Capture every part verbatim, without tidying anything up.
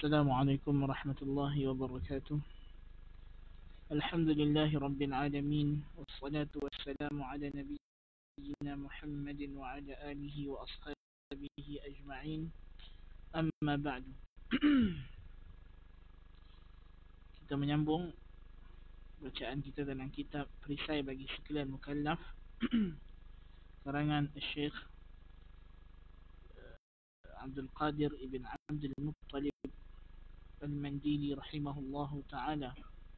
السلام عليكم ورحمة الله وبركاته. الحمد لله رب العالمين، والصلاة والسلام على نبينا محمد وعلى آله وأصحابه أجمعين. أما بعد. Kita menyambung bacaan kita dalam kitab Perisai bagi Sekalian Mukallaf karangan Syekh Abdul Qadir ibn Abdul Muttalib Al-Mandili rahimahullahu ta'ala.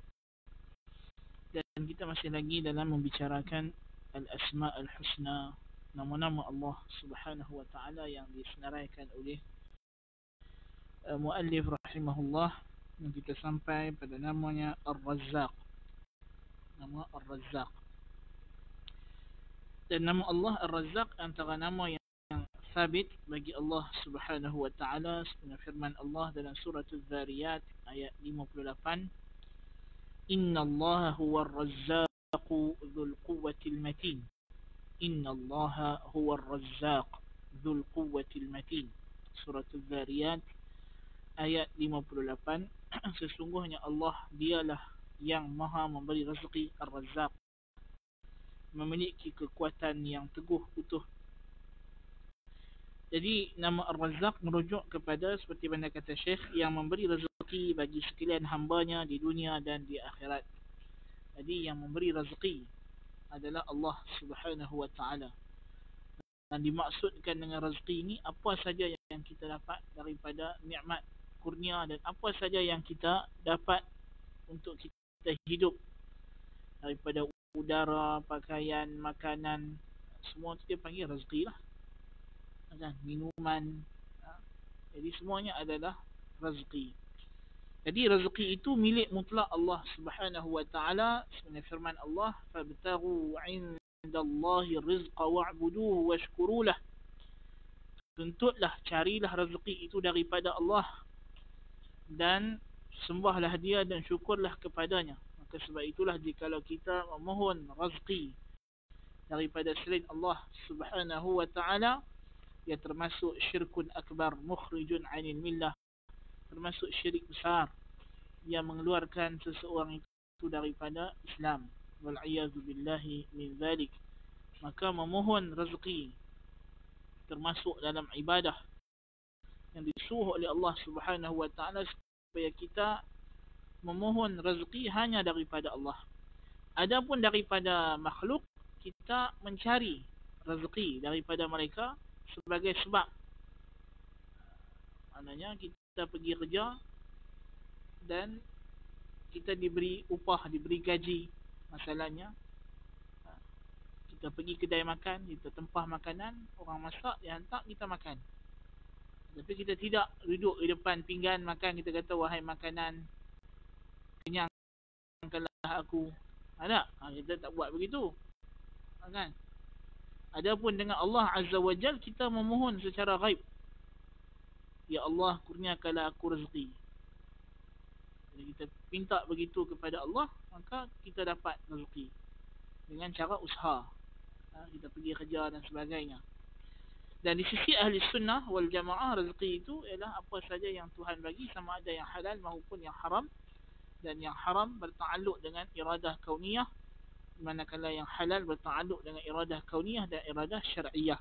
Dan kita masih lagi dalam membicarakan Al-Asma' Al-Husna, nama-nama Allah subhanahu wa ta'ala yang disenaraikan oleh uh, muallif rahimahullah. Dan kita sampai pada namanya Ar-Razzaq. Nama Ar-Razzaq. Dan nama Allah Ar-Razzaq antara nama yang sabit bagi Allah subhanahu wa ta'ala, sebenarnya firman Allah dalam surah Az-Zariyat ayat lima puluh lapan, Inna Allah huwa ar-razzaqu dhul quwwatil matin. Inna Allah huwa ar-razzaq dhul quwwatil matin. Surah Az-Zariyat ayat lima puluh lapan. Sesungguhnya Allah dialah yang maha memberi rezeki, Ar-Razzaq, memiliki kekuatan yang teguh utuh. Jadi nama Ar-Razzaq merujuk kepada seperti mana kata Syekh, yang memberi rezeki bagi sekalian hambanya di dunia dan di akhirat. Jadi yang memberi rezeki adalah Allah subhanahu wa ta'ala. Dan dimaksudkan dengan rezeki ini apa saja yang kita dapat daripada nikmat kurnia dan apa saja yang kita dapat untuk kita hidup, daripada udara, pakaian, makanan, semua itu dia panggil rezeki lah. Kan? Minuman, jadi semuanya adalah rezeki. Jadi rezeki itu milik mutlak Allah subhanahu wa ta'ala. Sebenarnya firman Allah, fabtaghu 'indallahi rizqa wa'buduhu washkurulah. Tuntutlah, carilah rezeki itu daripada Allah dan sembahlah dia dan syukurlah kepadanya. Maka sebab itulah jikalau kita memohon rezeki daripada selain Allah subhanahu wa ta'ala, ia termasuk syirkun akbar mukhrijun 'anil millah, termasuk syirik besar yang mengeluarkan seseorang itu daripada Islam. Wal a'yadzu billahi min zalik. Maka memohon rezeki termasuk dalam ibadah yang disuruh oleh Allah subhanahu wa ta'ala, supaya kita memohon rezeki hanya daripada Allah. Adapun daripada makhluk, kita mencari rezeki daripada mereka sebagai sebab. Maknanya kita pergi kerja dan kita diberi upah, diberi gaji. Masalahnya kita pergi kedai makan, kita tempah makanan, orang masak, dia hantar, kita makan. Tapi kita tidak duduk di depan pinggan makan, kita kata, wahai makanan, kenyangkanlah aku. Ada? Ha, kita tak buat begitu. Ha, kan? Adapun dengan Allah Azza wa Jal, kita memohon secara ghaib. Ya Allah, kurniakanlah aku rezeki. Jadi kita minta begitu kepada Allah, maka kita dapat rezeki dengan cara usaha. Ha, kita pergi kerja dan sebagainya. Dan di sisi ahli sunnah wal jamaah, rezeki itu ialah apa saja yang Tuhan bagi, sama ada yang halal maupun yang haram. Dan yang haram bertakluk dengan iradah kauniyah, manakala yang halal bertakluk dengan iradah kauniyah dan iradah syar'iyah.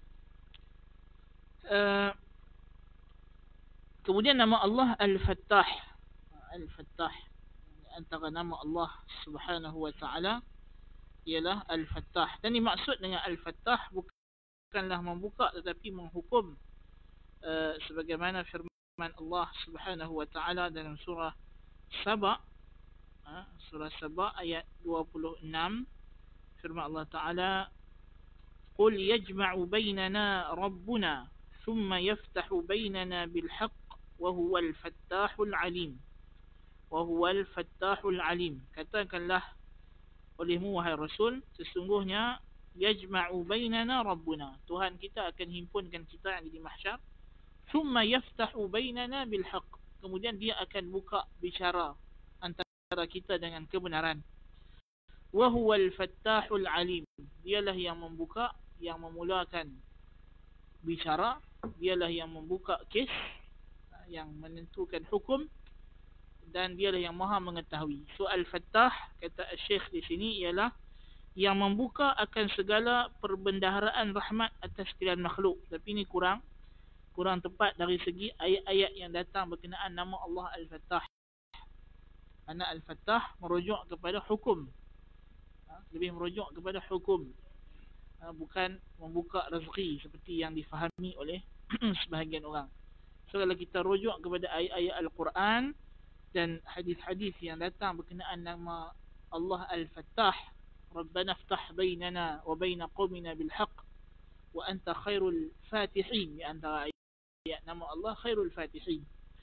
Uh, kemudian nama Allah Al-Fattah. Al-Fattah, antara nama Allah subhanahu wa ta'ala ialah Al-Fattah. Dan dimaksud dengan Al-Fattah bukanlah membuka, tetapi menghukum, uh, sebagaimana firman Allah subhanahu wa ta'ala dalam surah Saba, uh, surah Saba ayat dua puluh enam. Firman Allah Ta'ala, Qul yajma'u baynana Rabbuna thumma yaftahu baynana bilhaq wa huwal fattahul alim. Wa huwal fattahul alim. Katakanlah olehmu wahai Rasul, sesungguhnya yajma'u baynana Rabbuna, Tuhan kita akan himpunkan kita yang di mahsyar. Thumma yaftahu baynana bilhaq, kemudian dia akan buka bicara antara kita dengan kebenaran. Wa huwal fattahul alim, dialah yang membuka, yang memulakan bicara, dialah yang membuka kes, yang menentukan hukum, dan dialah yang maha mengetahui. So Al-Fattah, kata Syekh di sini, ialah yang membuka akan segala perbendaharaan rahmat atas sekalian makhluk. Tapi ini kurang kurang tepat dari segi ayat-ayat yang datang berkenaan nama Allah Al-Fattah. Kerana Al-Fattah merujuk kepada hukum, ha? lebih merujuk kepada hukum, ha? bukan membuka rezeki seperti yang difahami oleh sebahagian orang. So kalau kita rujuk kepada ayat-ayat Al-Quran dan hadis-hadis yang datang berkenaan nama Allah Al-Fattah, Rabbana ftah bainana wa baina qawmina bilhaq wa anta khairul fatihin, di antara ayat nama Allah khairul fatihin.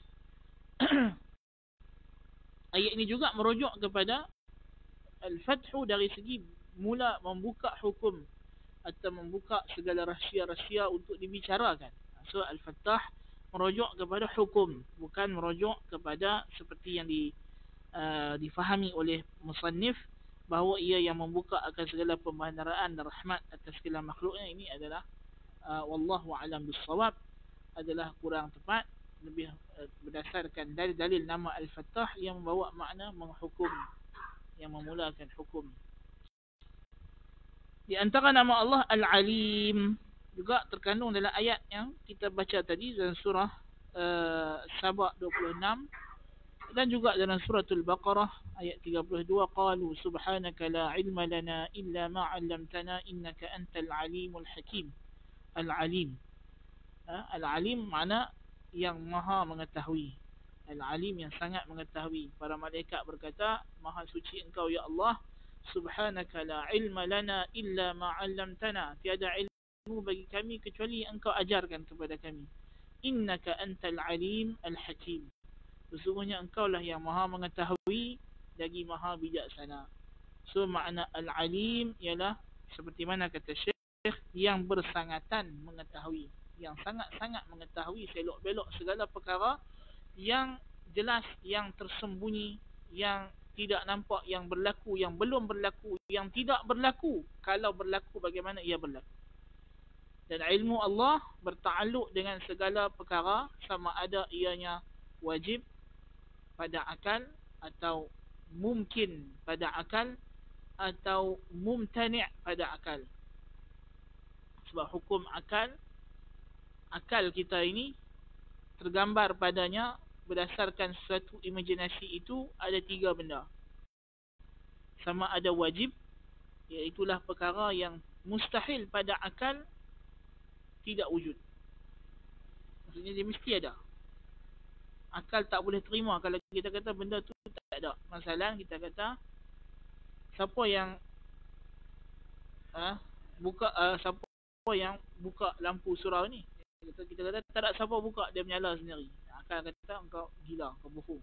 Ayat ini juga merujuk kepada Al-Fathu dari segi mula membuka hukum atau membuka segala rahsia-rahsia untuk dibicarakan. So Al-Fattah merujuk kepada hukum, bukan merujuk kepada seperti yang di, uh, difahami oleh musannif, bahawa ia yang membuka akan segala pembendaraan dan rahmat atas segala makhluknya. Ini adalah uh, wallahu a'lam bis-shawab, adalah kurang tepat, lebih uh, berdasarkan dalil-dalil nama Al-Fattah yang membawa makna menghukum, yang memulakan hukum. Di antara nama Allah Al-Alim juga terkandung dalam ayat yang kita baca tadi dalam surah uh, Saba dua puluh enam, dan juga dalam suratul Baqarah ayat tiga puluh dua, qalu subhanaka la ilma lana illa ma 'allamtana innaka antal alimul hakim. Al-Alim, ha? Al-Alim makna yang maha mengetahui. Al-Alim yang sangat mengetahui. Para malaikat berkata, maha suci engkau ya Allah, subhanaka la ilma lana illa ma 'allamtana, tiada ilmu bagi kami kecuali yang engkau ajarkan kepada kami. Innaka antal alim al-hakim, sesungguhnya engkau lah yang maha mengetahui lagi maha bijaksana. So makna al-alim ialah seperti mana kata Syekh, yang bersangatan mengetahui, yang sangat-sangat mengetahui selok-belok segala perkara yang jelas, yang tersembunyi, yang tidak nampak, yang berlaku, yang belum berlaku, yang tidak berlaku, kalau berlaku bagaimana ia berlaku. Dan ilmu Allah bertakluk dengan segala perkara, sama ada ianya wajib pada akal, atau mungkin pada akal, atau mumtani' pada akal. Sebab hukum akal, akal kita ini tergambar padanya berdasarkan suatu imajinasi itu ada tiga benda. Sama ada wajib, iaitulah perkara yang mustahil pada akal tidak wujud. Maksudnya dia mesti ada. Akal tak boleh terima kalau kita kata benda tu tak ada. Masalah kita kata, siapa yang ah, buka uh, siapa yang buka lampu surau ni? Kita, kita kata tak ada siapa buka, dia menyala sendiri. Akal kata engkau gila, engkau bohong.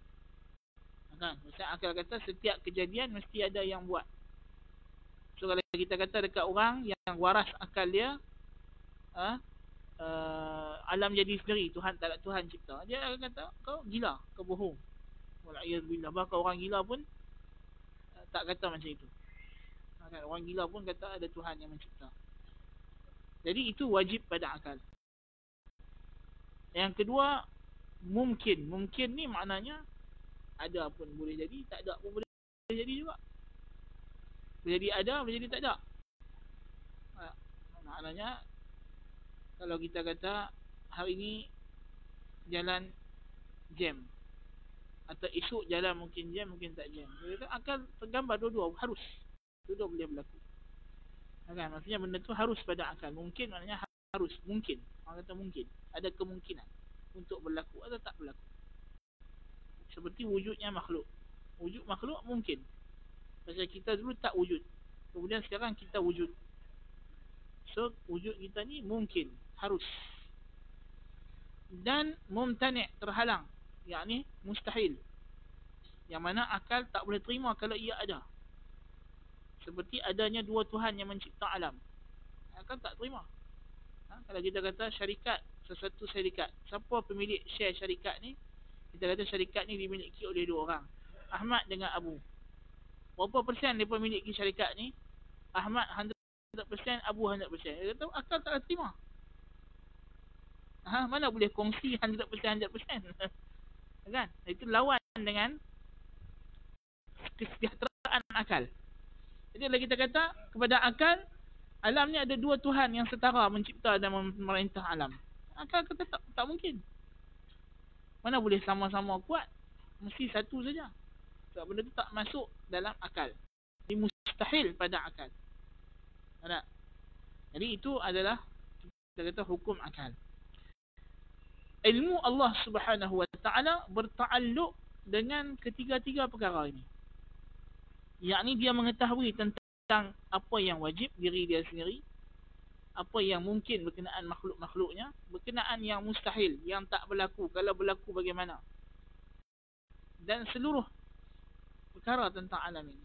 Kan? Maksudnya akal kata setiap kejadian mesti ada yang buat. So kalau kita kata dekat orang yang waras akal dia, ah, uh, alam jadi sendiri, Tuhan tak ada Tuhan cipta, dia akan kata kau gila, kau bohong. Wal'iyadzubillah. Bahkan orang gila pun uh, tak kata macam itu. Kan? Orang gila pun kata ada Tuhan yang mencipta. Jadi itu wajib pada akal. Yang kedua, mungkin. Mungkin ni maknanya ada pun boleh jadi, tak ada pun boleh jadi juga. Boleh jadi ada, boleh jadi tak ada. Ha, maknanya kalau kita kata hari ini jalan jam, atau esok jalan mungkin jam, mungkin tak jam, kita akan tergambar dua-dua, harus dua-dua boleh berlaku. Kan? Maksudnya benda tu harus pada akal. Mungkin maknanya harus, mungkin. Orang kata mungkin, ada kemungkinan untuk berlaku atau tak berlaku. Seperti wujudnya makhluk. Wujud makhluk mungkin. Pasal kita dulu tak wujud, kemudian sekarang kita wujud. So wujud kita ni mungkin, harus. Dan mumtani', terhalang, yakni mustahil, yang mana akal tak boleh terima kalau ia ada. Seperti adanya dua Tuhan yang mencipta alam, akal tak terima. Ha? Kalau kita kata syarikat, sesuatu syarikat, siapa pemilik share syarikat ni? Kita kata syarikat ni dimiliki oleh dua orang, Ahmad dengan Abu. Berapa persen mereka memiliki syarikat ni? Ahmad one hundred percent, Abu one hundred percent. Dia kata akal tak terima. Ha, mana boleh kongsi one hundred percent one hundred percent. Kan? Itu lawan dengan kesejahteraan akal. Jadi kalau kita kata kepada akal, alam ni ada dua Tuhan yang setara mencipta dan memerintah alam. Akal kata tak, tak mungkin. Mana boleh sama-sama kuat? Mesti satu saja. Sebab benda tu tak masuk dalam akal. Ini mustahil pada akal. Tak? Jadi itu adalah kita kata hukum akal. Ilmu Allah Subhanahu Wa Taala bertaalluk dengan ketiga-tiga perkara ini. Yakni dia mengetahui tentang apa yang wajib diri dia sendiri, apa yang mungkin berkenaan makhluk-makhluknya, berkenaan yang mustahil, yang tak berlaku, kalau berlaku bagaimana, dan seluruh perkara tentang alam ini.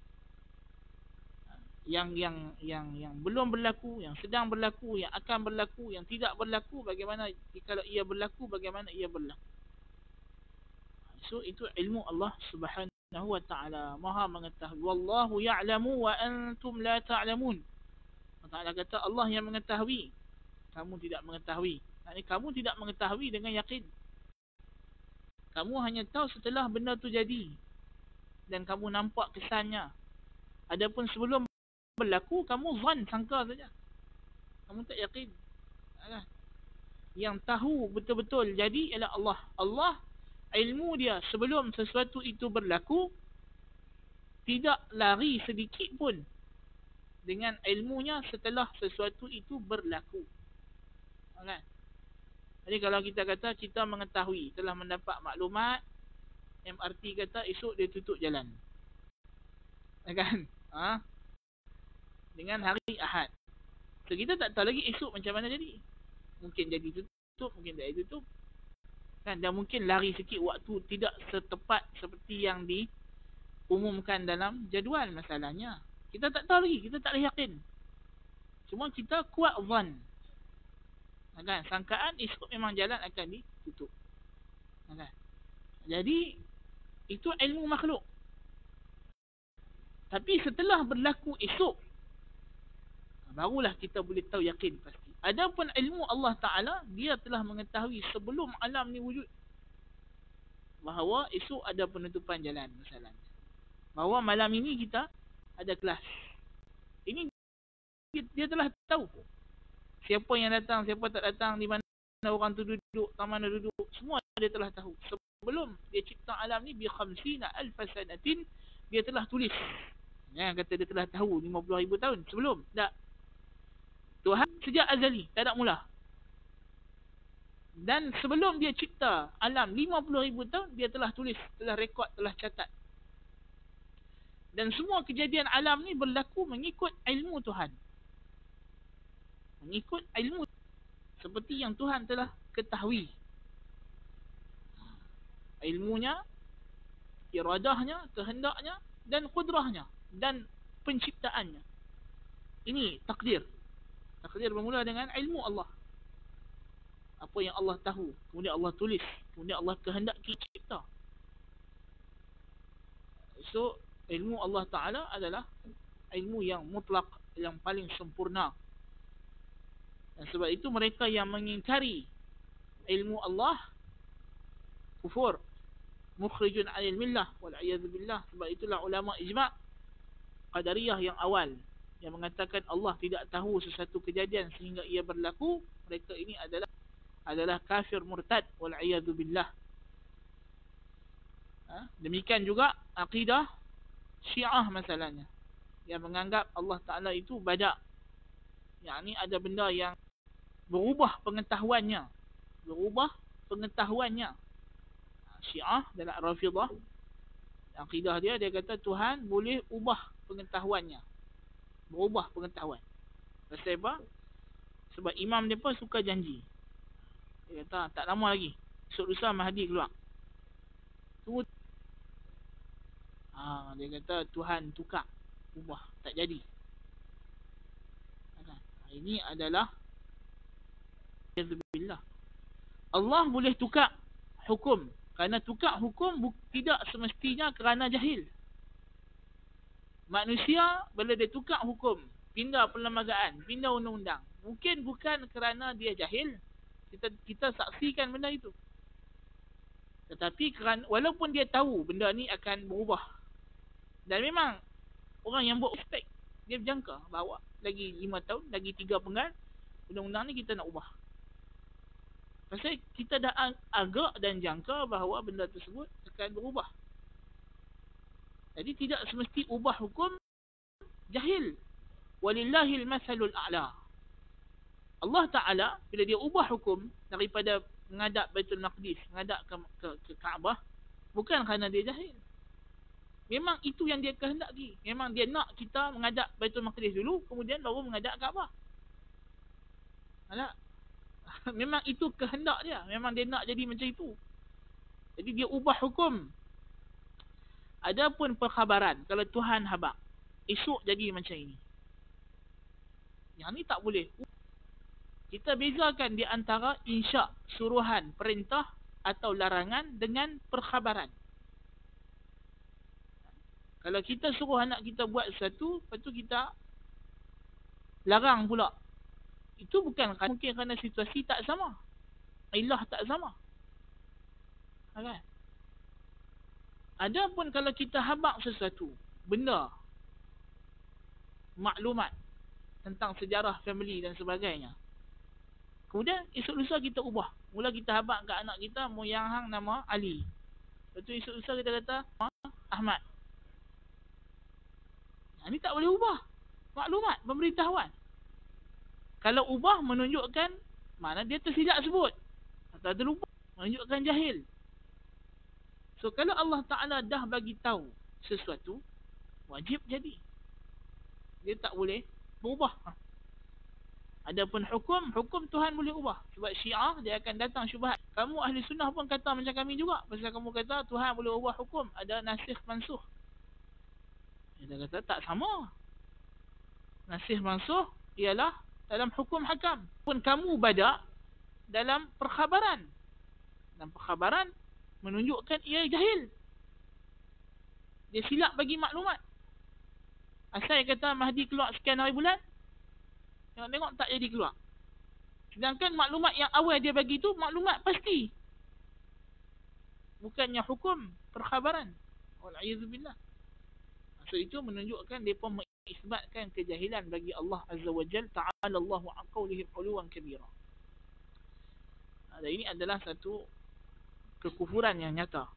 Yang yang yang yang belum berlaku, yang sedang berlaku, yang akan berlaku, yang tidak berlaku, bagaimana kalau ia berlaku, bagaimana ia berlaku. So itu ilmu Allah Subhanahu Wa Taala, Maha mengetahui. Wallahu ya'lamu wa antum la ta'lamun. Allah Taala kata Allah yang mengetahui, kamu tidak mengetahui. Maksudnya kamu tidak mengetahui dengan yakin. Kamu hanya tahu setelah benda tu jadi dan kamu nampak kesannya. Adapun sebelum berlaku, kamu zan, sangka saja. Kamu tak yakin. Yang tahu betul-betul jadi ialah Allah. Allah, ilmu dia sebelum sesuatu itu berlaku, tidak lari sedikit pun dengan ilmunya setelah sesuatu itu berlaku. Kan? Jadi kalau kita kata kita mengetahui, telah mendapat maklumat, M R T kata esok dia tutup jalan. Kan? Ha? Dengan hari Ahad. So kita tak tahu lagi esok macam mana jadi. Mungkin jadi tutup, mungkin tak jadi tutup. Kan? Dan mungkin lari sikit waktu tidak setepat seperti yang diumumkan dalam jadual masalahnya. Kita tak tahu lagi, kita tak boleh yakin. Cuma kita kuat zan. Kan? Sangkaan esok memang jalan akan ditutup. Kan? Jadi itu ilmu makhluk. Tapi setelah berlaku esok, barulah kita boleh tahu yakin pasti. Adapun ilmu Allah Ta'ala, dia telah mengetahui sebelum alam ni wujud, bahawa esok ada penutupan jalan masalah. Bahawa malam ini kita ada kelas. Ini dia telah tahu. Siapa yang datang, siapa tak datang, di mana orang tu duduk, tak mana duduk, semua dia telah tahu. Sebelum dia cipta alam ni, bi khamsina alf sanatin, dia telah tulis. Yang kata dia telah tahu lima puluh ribu tahun sebelum. Tak. Tuhan sejak azali, tak ada mula. Dan sebelum dia cipta alam lima puluh ribu tahun, dia telah tulis, telah rekod, telah catat. Dan semua kejadian alam ni berlaku mengikut ilmu Tuhan. Mengikut ilmu seperti yang Tuhan telah ketahui. Ilmunya, iradahnya, kehendaknya, dan kudrahnya, dan penciptaannya. Ini takdir. Takdir bermula dengan ilmu Allah. Apa yang Allah tahu, kemudian Allah tulis, kemudian Allah kehendaki cipta. So, ilmu Allah Ta'ala adalah ilmu yang mutlak, yang paling sempurna. Dan sebab itu mereka yang mengingkari ilmu Allah, kufur, mukhrijun anil millah, wal'iyadhu billah. Sebab itulah ulama ijma' Qadariyah yang awal yang mengatakan Allah tidak tahu sesuatu kejadian sehingga ia berlaku, mereka ini adalah adalah kafir murtad, wal'iyadhu billah. Ha? Demikian juga akidah Syiah masalahnya, yang menganggap Allah Ta'ala itu badak. Yang ni ada benda yang berubah pengetahuannya, berubah pengetahuannya. Syiah dalam Rafidah, akidah dia, dia kata Tuhan boleh ubah pengetahuannya, berubah pengetahuan. Pasal apa? Sebab imam dia pun suka janji. Dia kata tak lama lagi, esok lusa Mahdi keluar. Tunggu. Ha, dia kata Tuhan tukar, ubah, tak jadi. Ini adalah billah. Allah boleh tukar hukum. Kerana tukar hukum tidak semestinya kerana jahil. Manusia bila dia tukar hukum, pindah perlembagaan, pindah undang-undang, mungkin bukan kerana dia jahil, Kita kita saksikan benda itu. Tetapi kerana walaupun dia tahu benda ni akan berubah. Dan memang orang yang buat expect, dia berjangka bahawa lagi lima tahun, lagi tiga penggal, undang-undang ni kita nak ubah. Pasal kita dah agak dan jangka bahawa benda tersebut akan berubah. Jadi tidak semesti ubah hukum jahil. Walillahil masalul a'la. Allah Ta'ala bila dia ubah hukum daripada menghadap Baitul Maqdis, menghadap ke, ke, ke Kaabah, bukan kerana dia jahil. Memang itu yang dia kehendaki. Memang dia nak kita menghadap Baitul Maqdis dulu, kemudian baru menghadap Kaabah. Alah. Memang itu kehendak dia. Memang dia nak jadi macam itu. Jadi dia ubah hukum. Adapun perkhabaran, kalau Tuhan habaq, esok jadi macam ini. Yang ni tak boleh. Kita bezakan di antara insya, suruhan, perintah atau larangan dengan perkhabaran. Kalau kita suruh anak kita buat sesuatu, lepas tu kita larang pula. Itu bukan mungkin kerana situasi tak sama. Ilah tak sama. Okay. Adapun kalau kita habaq sesuatu, benda, maklumat tentang sejarah family dan sebagainya, kemudian esok lusa kita ubah. Mula kita habaq kat anak kita, moyang hang nama Ali. Lepas tu esok lusa kita kata Ahmad. Ini tak boleh ubah. Maklumat, pemberitahuan. Kalau ubah menunjukkan mana dia tersilap sebut atau terlupa, menunjukkan jahil. So kalau Allah Ta'ala dah bagi tahu sesuatu, wajib jadi. Dia tak boleh berubah. Adapun hukum, hukum Tuhan boleh ubah. Sebab Syiah dia akan datang syubhat. Kamu ahli sunnah pun kata macam kami juga. Pasal kamu kata Tuhan boleh ubah hukum, ada nasikh mansuh. Dia kata tak sama. Nasikh mansuh ialah dalam hukum hakam. Pun kamu badak dalam perkhabaran. Dalam perkhabaran menunjukkan ia jahil. Dia silap bagi maklumat. Asal kata Mahdi keluar sekian hari bulan, tengok-tengok tak jadi keluar. Sedangkan maklumat yang awal dia bagi tu maklumat pasti. Bukannya hukum perkhabaran. Wal'iyadzubillah. So itu menunjukkan mereka mengisbatkan kejahilan bagi Allah Azza wa Jal. Ta'ala Allahu an qawlihim uluwan kabira. Dan ini adalah satu kekufuran yang nyata.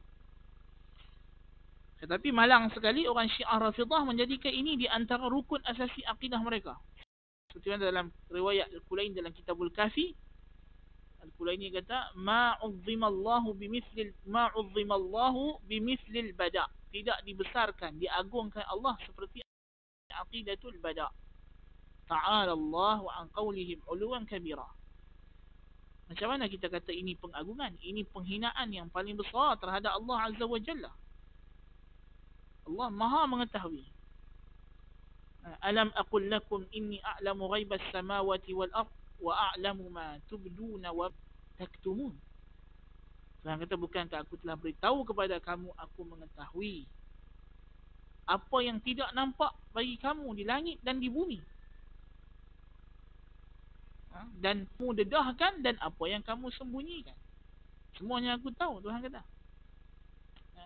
Tetapi malang sekali orang Syiah Rafidah menjadikan ini di antara rukun asasi akidah mereka. Seperti dalam riwayat Al-Kulaini dalam Kitabul Kafi, Al-Kulaini kata ma'uzzimallahu bimithlil ma'uzzimallahu bimithlil bada'. Tidak dibesarkan, diagungkan Allah seperti aqidatul bada'. Ta'ala Allahu an qawlihim uluwan kabira. Macam mana kita kata ini pengagungan? Ini penghinaan yang paling besar terhadap Allah Azza wa Jalla. Allah Maha mengetahui. Alam aqul lakum inni a'lamu ghaibas samawati wal ard wa a'lamu ma tubduna wa taktumun. Tuhan kata, bukankah aku telah beritahu kepada kamu, aku mengetahui apa yang tidak nampak bagi kamu di langit dan di bumi. Ha? Dan kamu dedahkan dan apa yang kamu sembunyikan. Semuanya aku tahu, Tuhan kata. Ha?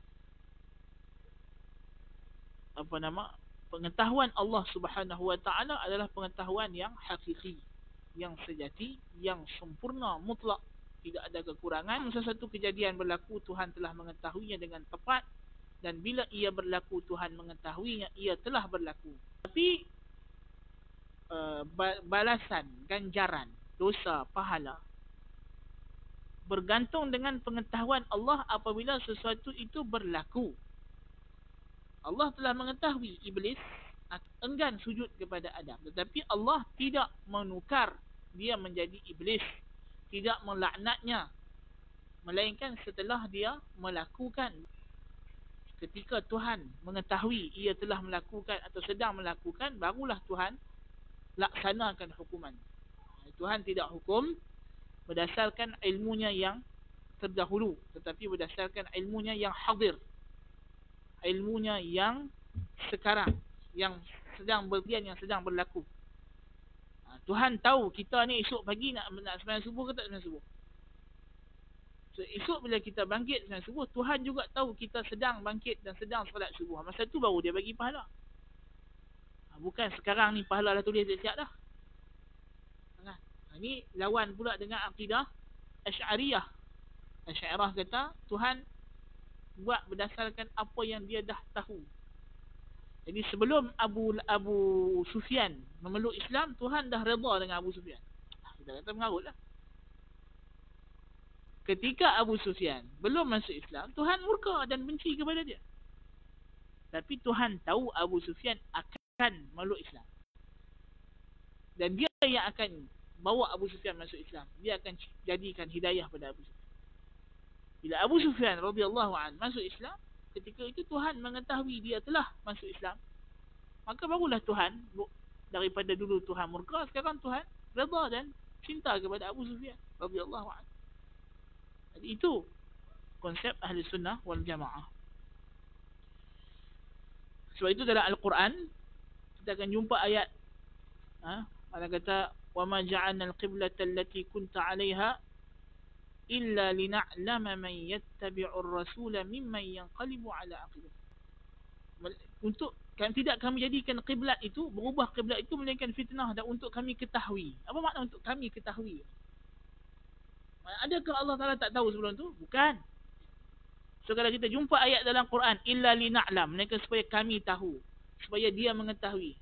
Apa nama? Pengetahuan Allah Subhanahu wa Ta'ala adalah pengetahuan yang hakiki, yang sejati, yang sempurna, mutlak. Tidak ada kekurangan. Sesuatu kejadian berlaku, Tuhan telah mengetahuinya dengan tepat. Dan bila ia berlaku, Tuhan mengetahuinya, ia telah berlaku. Tapi uh, balasan, ganjaran, dosa, pahala bergantung dengan pengetahuan Allah apabila sesuatu itu berlaku. Allah telah mengetahui Iblis enggan sujud kepada Adam. Tetapi Allah tidak menukar dia menjadi Iblis. Tidak melaknatnya, melainkan setelah dia melakukan. Ketika Tuhan mengetahui ia telah melakukan atau sedang melakukan, barulah Tuhan laksanakan hukuman. Tuhan tidak hukum berdasarkan ilmunya yang terdahulu, tetapi berdasarkan ilmunya yang hadir, ilmunya yang sekarang, yang sedang berdiam, yang sedang berlaku. Tuhan tahu kita ni esok pagi nak, nak sembahyang subuh ke tak sembahyang subuh. So, esok bila kita bangkit sembahyang subuh, Tuhan juga tahu kita sedang bangkit dan sedang solat subuh. Masa tu baru dia bagi pahala. Bukan sekarang ni pahala dah tulis siap dah. Nah, ini lawan pula dengan akidah Asy'ariyah. Asy'ariyah kata Tuhan buat berdasarkan apa yang dia dah tahu. Jadi sebelum Abu Abu Sufyan memeluk Islam, Tuhan dah redha dengan Abu Sufyan. Kita kata mengarut lah. Ketika Abu Sufyan belum masuk Islam, Tuhan murka dan benci kepada dia. Tapi Tuhan tahu Abu Sufyan akan memeluk Islam. Dan dia yang akan bawa Abu Sufyan masuk Islam. Dia akan jadikan hidayah pada Abu Sufyan. Bila Abu Sufyan radhiyallahu anhu masuk Islam, ketika itu Tuhan mengetahui dia telah masuk Islam. Maka barulah Tuhan, daripada dulu Tuhan murka, sekarang Tuhan redha dan cinta kepada Abu Sufyan radhiyallahu anhu. Jadi itu konsep ahli sunnah wal jamaah. Sebab itu dalam Al-Quran kita akan jumpa ayat, ha, Allah kata wa ma ja'alna al-qiblata allati kunta 'alayha illa lina'lama man yattabi'ur rasula mimman yanqalibu 'ala aqibih. Untuk kan tidak kami jadikan kiblat itu, berubah kiblat itu melainkan fitnah, dan untuk kami ketahui. Apa makna untuk kami ketahui? Adakah Allah Taala tak tahu sebelum tu? Bukan. So kalau kita jumpa ayat dalam Quran illa lina'lam, melainkan supaya kami tahu, supaya dia mengetahui.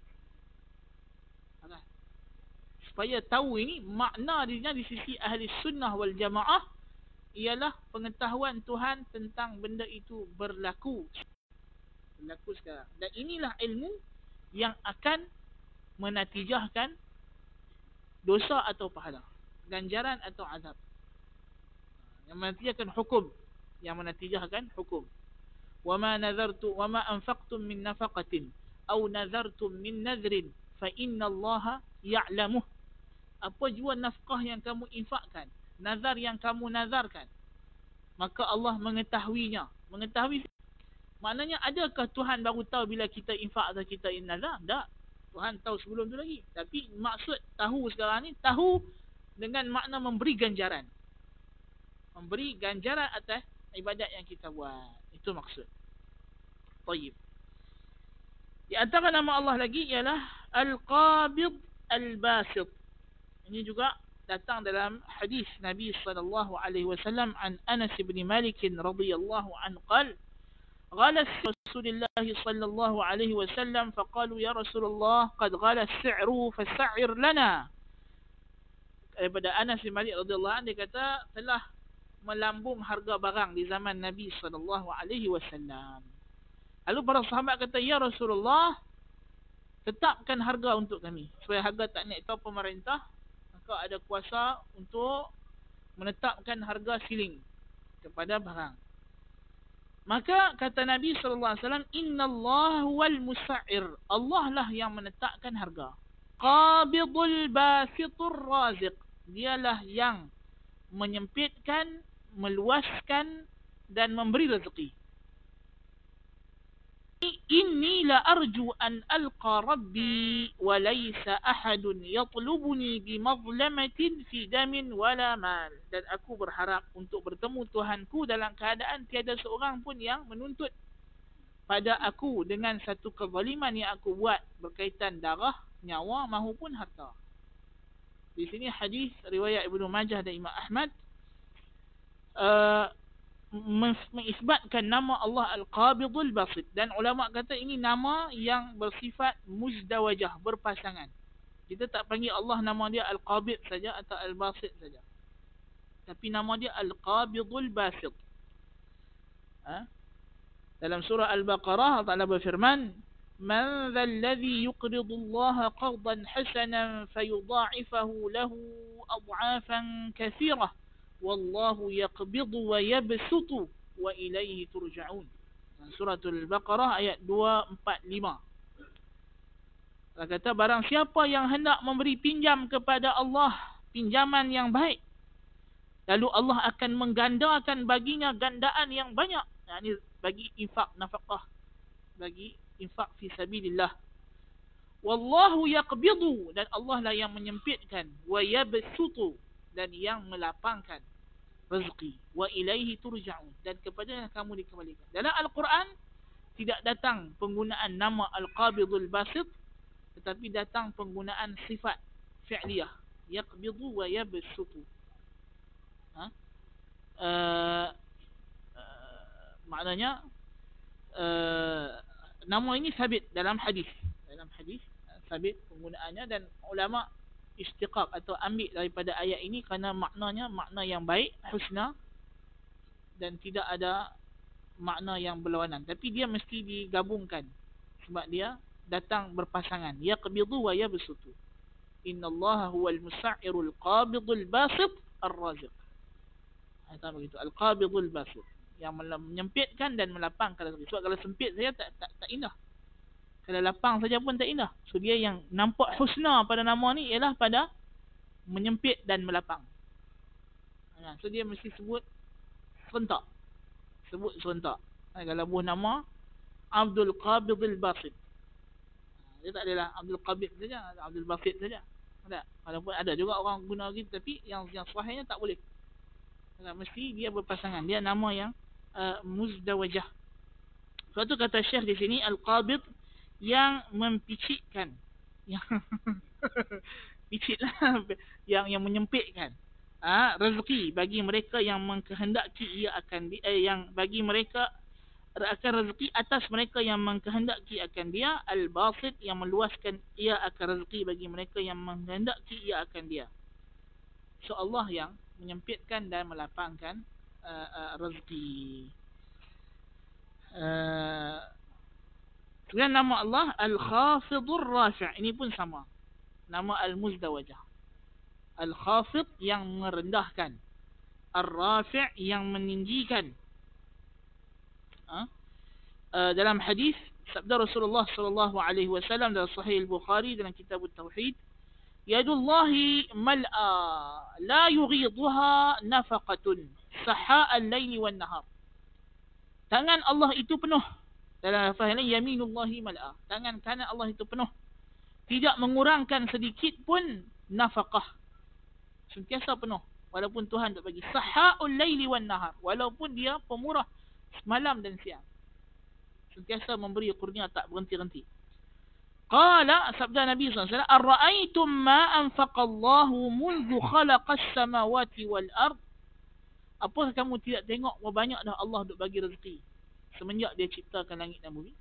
Supaya tahu ini makna dia di sisi ahli sunnah wal jamaah ialah pengetahuan Tuhan tentang benda itu berlaku. Berlaku sekarang. Dan inilah ilmu yang akan menatijahkan dosa atau pahala, ganjaran atau azab. Yang menatijahkan hukum, yang menatijahkan hukum. Wa ma nazartu wa ma anfaqtum min nafaqatin aw nazartum min nadhrin fa inna Allaha ya'lamuh. Apa jua nafkah yang kamu infakkan, nazar yang kamu nazarkan, maka Allah mengetahuinya. Mengetahui maknanya adakah Tuhan baru tahu bila kita infak atau kita nazar? Tak. Tuhan tahu sebelum tu lagi. Tapi maksud tahu sekarang ni, tahu dengan makna memberi ganjaran. Memberi ganjaran atas ibadat yang kita buat. Itu maksud. Tayyib. Di antara nama Allah lagi ialah Al-Qabid Al-Basit. Ini juga datang dalam hadis Nabi sallallahu alaihi wasallam an Anas bin Malik radhiyallahu anhu qala qala Rasulullah sallallahu alaihi wasallam faqalu ya Rasulullah qad ghala as-si'ru fas'ir lana. Daripada Anas bin Malik radhiyallahu anhu, dia kata telah melambung harga barang di zaman Nabi sallallahu alaihi wasallam. Lalu para sahabat kata, ya Rasulullah, tetapkan harga untuk kami supaya harga tak naik. Tahu pemerintah maka ada kuasa untuk menetapkan harga siling kepada barang. Maka kata Nabi sallallahu alaihi wasallam, innallaha wal musa'ir, Allah lah yang menetapkan harga. Qabidul basitur raziq, dialah yang menyempitkan, meluaskan dan memberi rezeki. Inni la arju an alqa rabbi wa laysa ahadun yatlubuni bi mazlamatin fi damin wala mal. Dan aku berharap untuk bertemu Tuhanku dalam keadaan tiada seorang pun yang menuntut pada aku dengan satu kezaliman yang aku buat berkaitan darah, nyawa mahupun harta. Di sini hadis riwayat Ibnu Majah dan Imam Ahmad uh, mengisbatkan nama Allah Al-Qabidul Basit, dan ulama kata ini nama yang bersifat muzdawajah, berpasangan. Kita tak panggil Allah nama dia Al-Qabid saja atau Al-Basit saja, tapi nama dia Al-Qabidul Basit. Ha? Dalam surah Al-Baqarah Allah Ta'ala berfirman, man dhal ladhi yuqridu Allah qardan hasanan fayudha'ifahu lahu ad'afan kathirah wallahu yaqbidu wa yabsutu wa ilaihi turja'un. Suratul Baqarah ayat dua empat lima. Allah kata, barang siapa yang hendak memberi pinjam kepada Allah pinjaman yang baik, lalu Allah akan menggandakan baginya gandaan yang banyak. Nah, ini bagi infak nafkah, bagi infak fi sabilillah. Wallahu yaqbidu, dan Allah lah yang menyempitkan, wa yabsutu, dan yang melapangkan rezeki, wa ilaihi turja'un, dan kepadanya kamu dikembalikan. Dalam Al-Quran tidak datang penggunaan nama Al-Qabidul Basit, tetapi datang penggunaan sifat fi'liyah, yaqbidu wa yabsutu. Ha? Uh, uh, maknanya uh, nama ini sabit dalam hadis. Dalam hadis sabit penggunaannya, dan ulama istiqaq atau ambil daripada ayat ini kerana maknanya makna yang baik, husna, dan tidak ada makna yang berlawanan, tapi dia mesti digabungkan sebab dia datang berpasangan. Yaqbidu wa yabsutu, innallaha huwal musa'irul qabidul basit ar-raziq. Atau begitu, al-qabidul basit, yang menyempitkan dan melapangkan rezeki. Sebab kalau sempit saja tak tak, tak indah, kalau lapang saja pun tak indah. So dia yang nampak husna pada nama ni ialah pada menyempit dan melapang. Ha, so dia mesti sebut serentak. Sebut serentak. Ha, kalau buah nama Abdul Qabidul Basit, dia tak adalah Abdul Qabid saja, Abdul Basit saja. Tak. Walaupun ada juga orang guna gitu, tapi yang yang sahihnya tak boleh. Tak, mesti dia berpasangan. Dia nama yang uh, muzdawajah. Sebab tu kata Syekh di sini, Al-Qabid, yang mempicitkan, yang picitlah, yang yang menyempitkan ha, rezeki bagi mereka yang mengkehendaki ia akan di, eh, yang bagi mereka akan rezeki atas mereka yang mengkehendaki akan dia. Al-Basit, yang meluaskan ia akan rezeki bagi mereka yang mengkehendaki ia akan dia. So Allah yang menyempitkan dan melapangkan uh, uh, rezeki. Uh, Kemudian nama Allah Al-Khafidur Rafi', ini pun sama. Nama Al-Muzdawajah. Al-Khafid, yang merendahkan, Ar-Rafi', yang meninggikan. Ha? Uh, dalam hadis sabda Rasulullah sallallahu alaihi wasallam dalam Sahih Al-Bukhari dalam Kitab At-Tauhid, Yadullahi mal'a la yughiduha nafaqatun saha'al laili wan nahar. Tangan Allah itu penuh. Dalam lafaz lain, yaminullahi mal'a, tangan kanan Allah itu penuh, tidak mengurangkan sedikit pun nafaqah, sentiasa penuh, walaupun Tuhan tak bagi. Saha'ul laili wan nahar, walaupun dia pemurah malam dan siang, sentiasa memberi kurnia, tak berhenti-henti. Qala, sabda Nabi sallallahu alaihi wasallam, ara'aytum ma anfaqallahu mundu khalaqas samawati wal ard. Apakah kamu tidak tengok berapa banyak dah Allah duk bagi rezeki semenjak dia ciptakan langit dan bumi?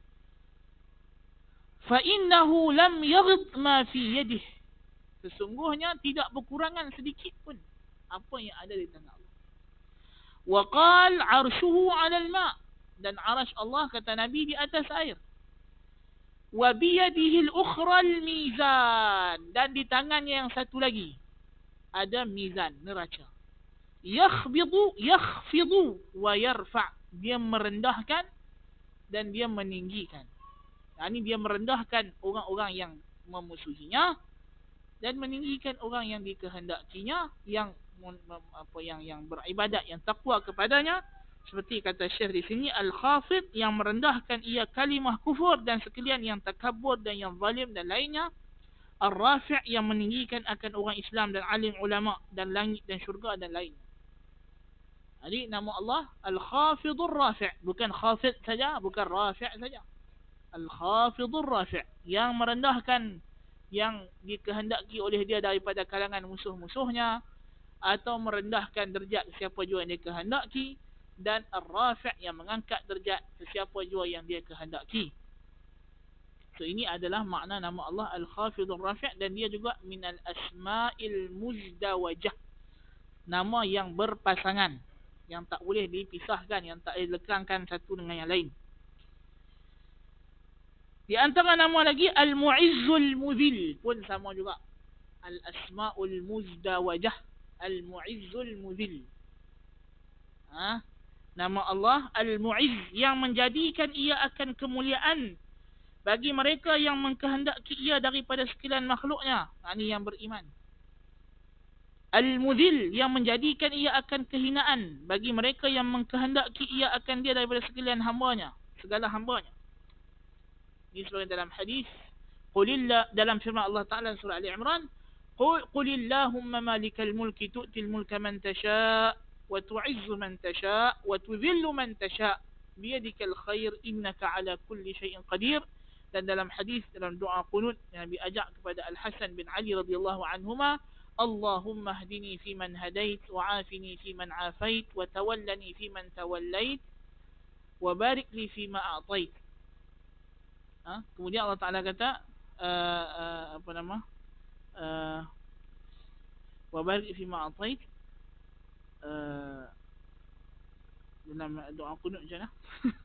Fa innahu lam yaghid ma fi yadihi, sesungguhnya tidak berkurangan sedikit pun apa yang ada di tangan Allah. Wa qal arshuhu 'ala al-ma', dan arash Allah, kata Nabi, di atas air. Wa bi yadihi al-ukhra al-mizan, dan di tangannya yang satu lagi ada mizan, neraca. Yakhbidu yakhfidu wa yarfa', dia merendahkan dan dia meninggikan. Nah, ini dia merendahkan orang-orang yang memusuhinya dan meninggikan orang yang dikehendakinya, yang apa yang yang beribadat, yang takwa kepadanya. Seperti kata Syekh di sini, Al-Khafid, yang merendahkan ia kalimah kufur dan sekalian yang takabur dan yang zalim dan lainnya. Ar-Rafi', yang meninggikan akan orang Islam dan alim ulama dan langit dan syurga dan lainnya. Jadi nama Allah Al-Khafidur Rafi', bukan khafid saja, bukan rafi' saja. Al-Khafidur Rafi', yang merendahkan yang dikehendaki oleh dia daripada kalangan musuh-musuhnya, atau merendahkan derajat siapa jua yang dia kehendaki, dan Ar-Rafi', yang mengangkat derajat sesiapa jua yang dia kehendaki. So ini adalah makna nama Allah Al-Khafidur Rafi', dan dia juga minal asma'il muzdawajah, nama yang berpasangan, yang tak boleh dipisahkan, yang tak boleh lekangkan satu dengan yang lain. Di antara nama lagi Al-Mu'izzul Mudhil, pun sama juga. Al-Asma'ul Muzdawajah, Al-Mu'izzul Mudhil. Ha? Nama Allah Al-Mu'izz, yang menjadikan ia akan kemuliaan bagi mereka yang mengkehendaki ia daripada sekalian makhluknya. Ini yang beriman. Al-Mudhil, yang menjadikan ia akan kehinaan bagi mereka yang mengkehendaki ia akan dia daripada sekalian hambanya, segala hambanya. Ini sebagaimana dalam hadis, Qulillah, dalam firman Allah Ta'ala surah Ali Imran, Qul qulillahumma malikal mulki tu'til mulka man tasha' wa tu'izzu man tasha' wa tudhillu man tasha' biyadikal khair innaka ala kulli syai'in qadir. Dan dalam hadis, dalam doa qunut yang Nabi ajak kepada Al-Hasan bin Ali radhiyallahu anhuma, Allahumma hdini fi man hadait wa afini fi man afait wa tawallani fi man tawallait wa barik li fi ma a'tait. Ha? Kemudian Allah Ta'ala kata uh, uh, apa nama uh, wa barik fi ma a'tait, uh, dalam doa qunut macam mana?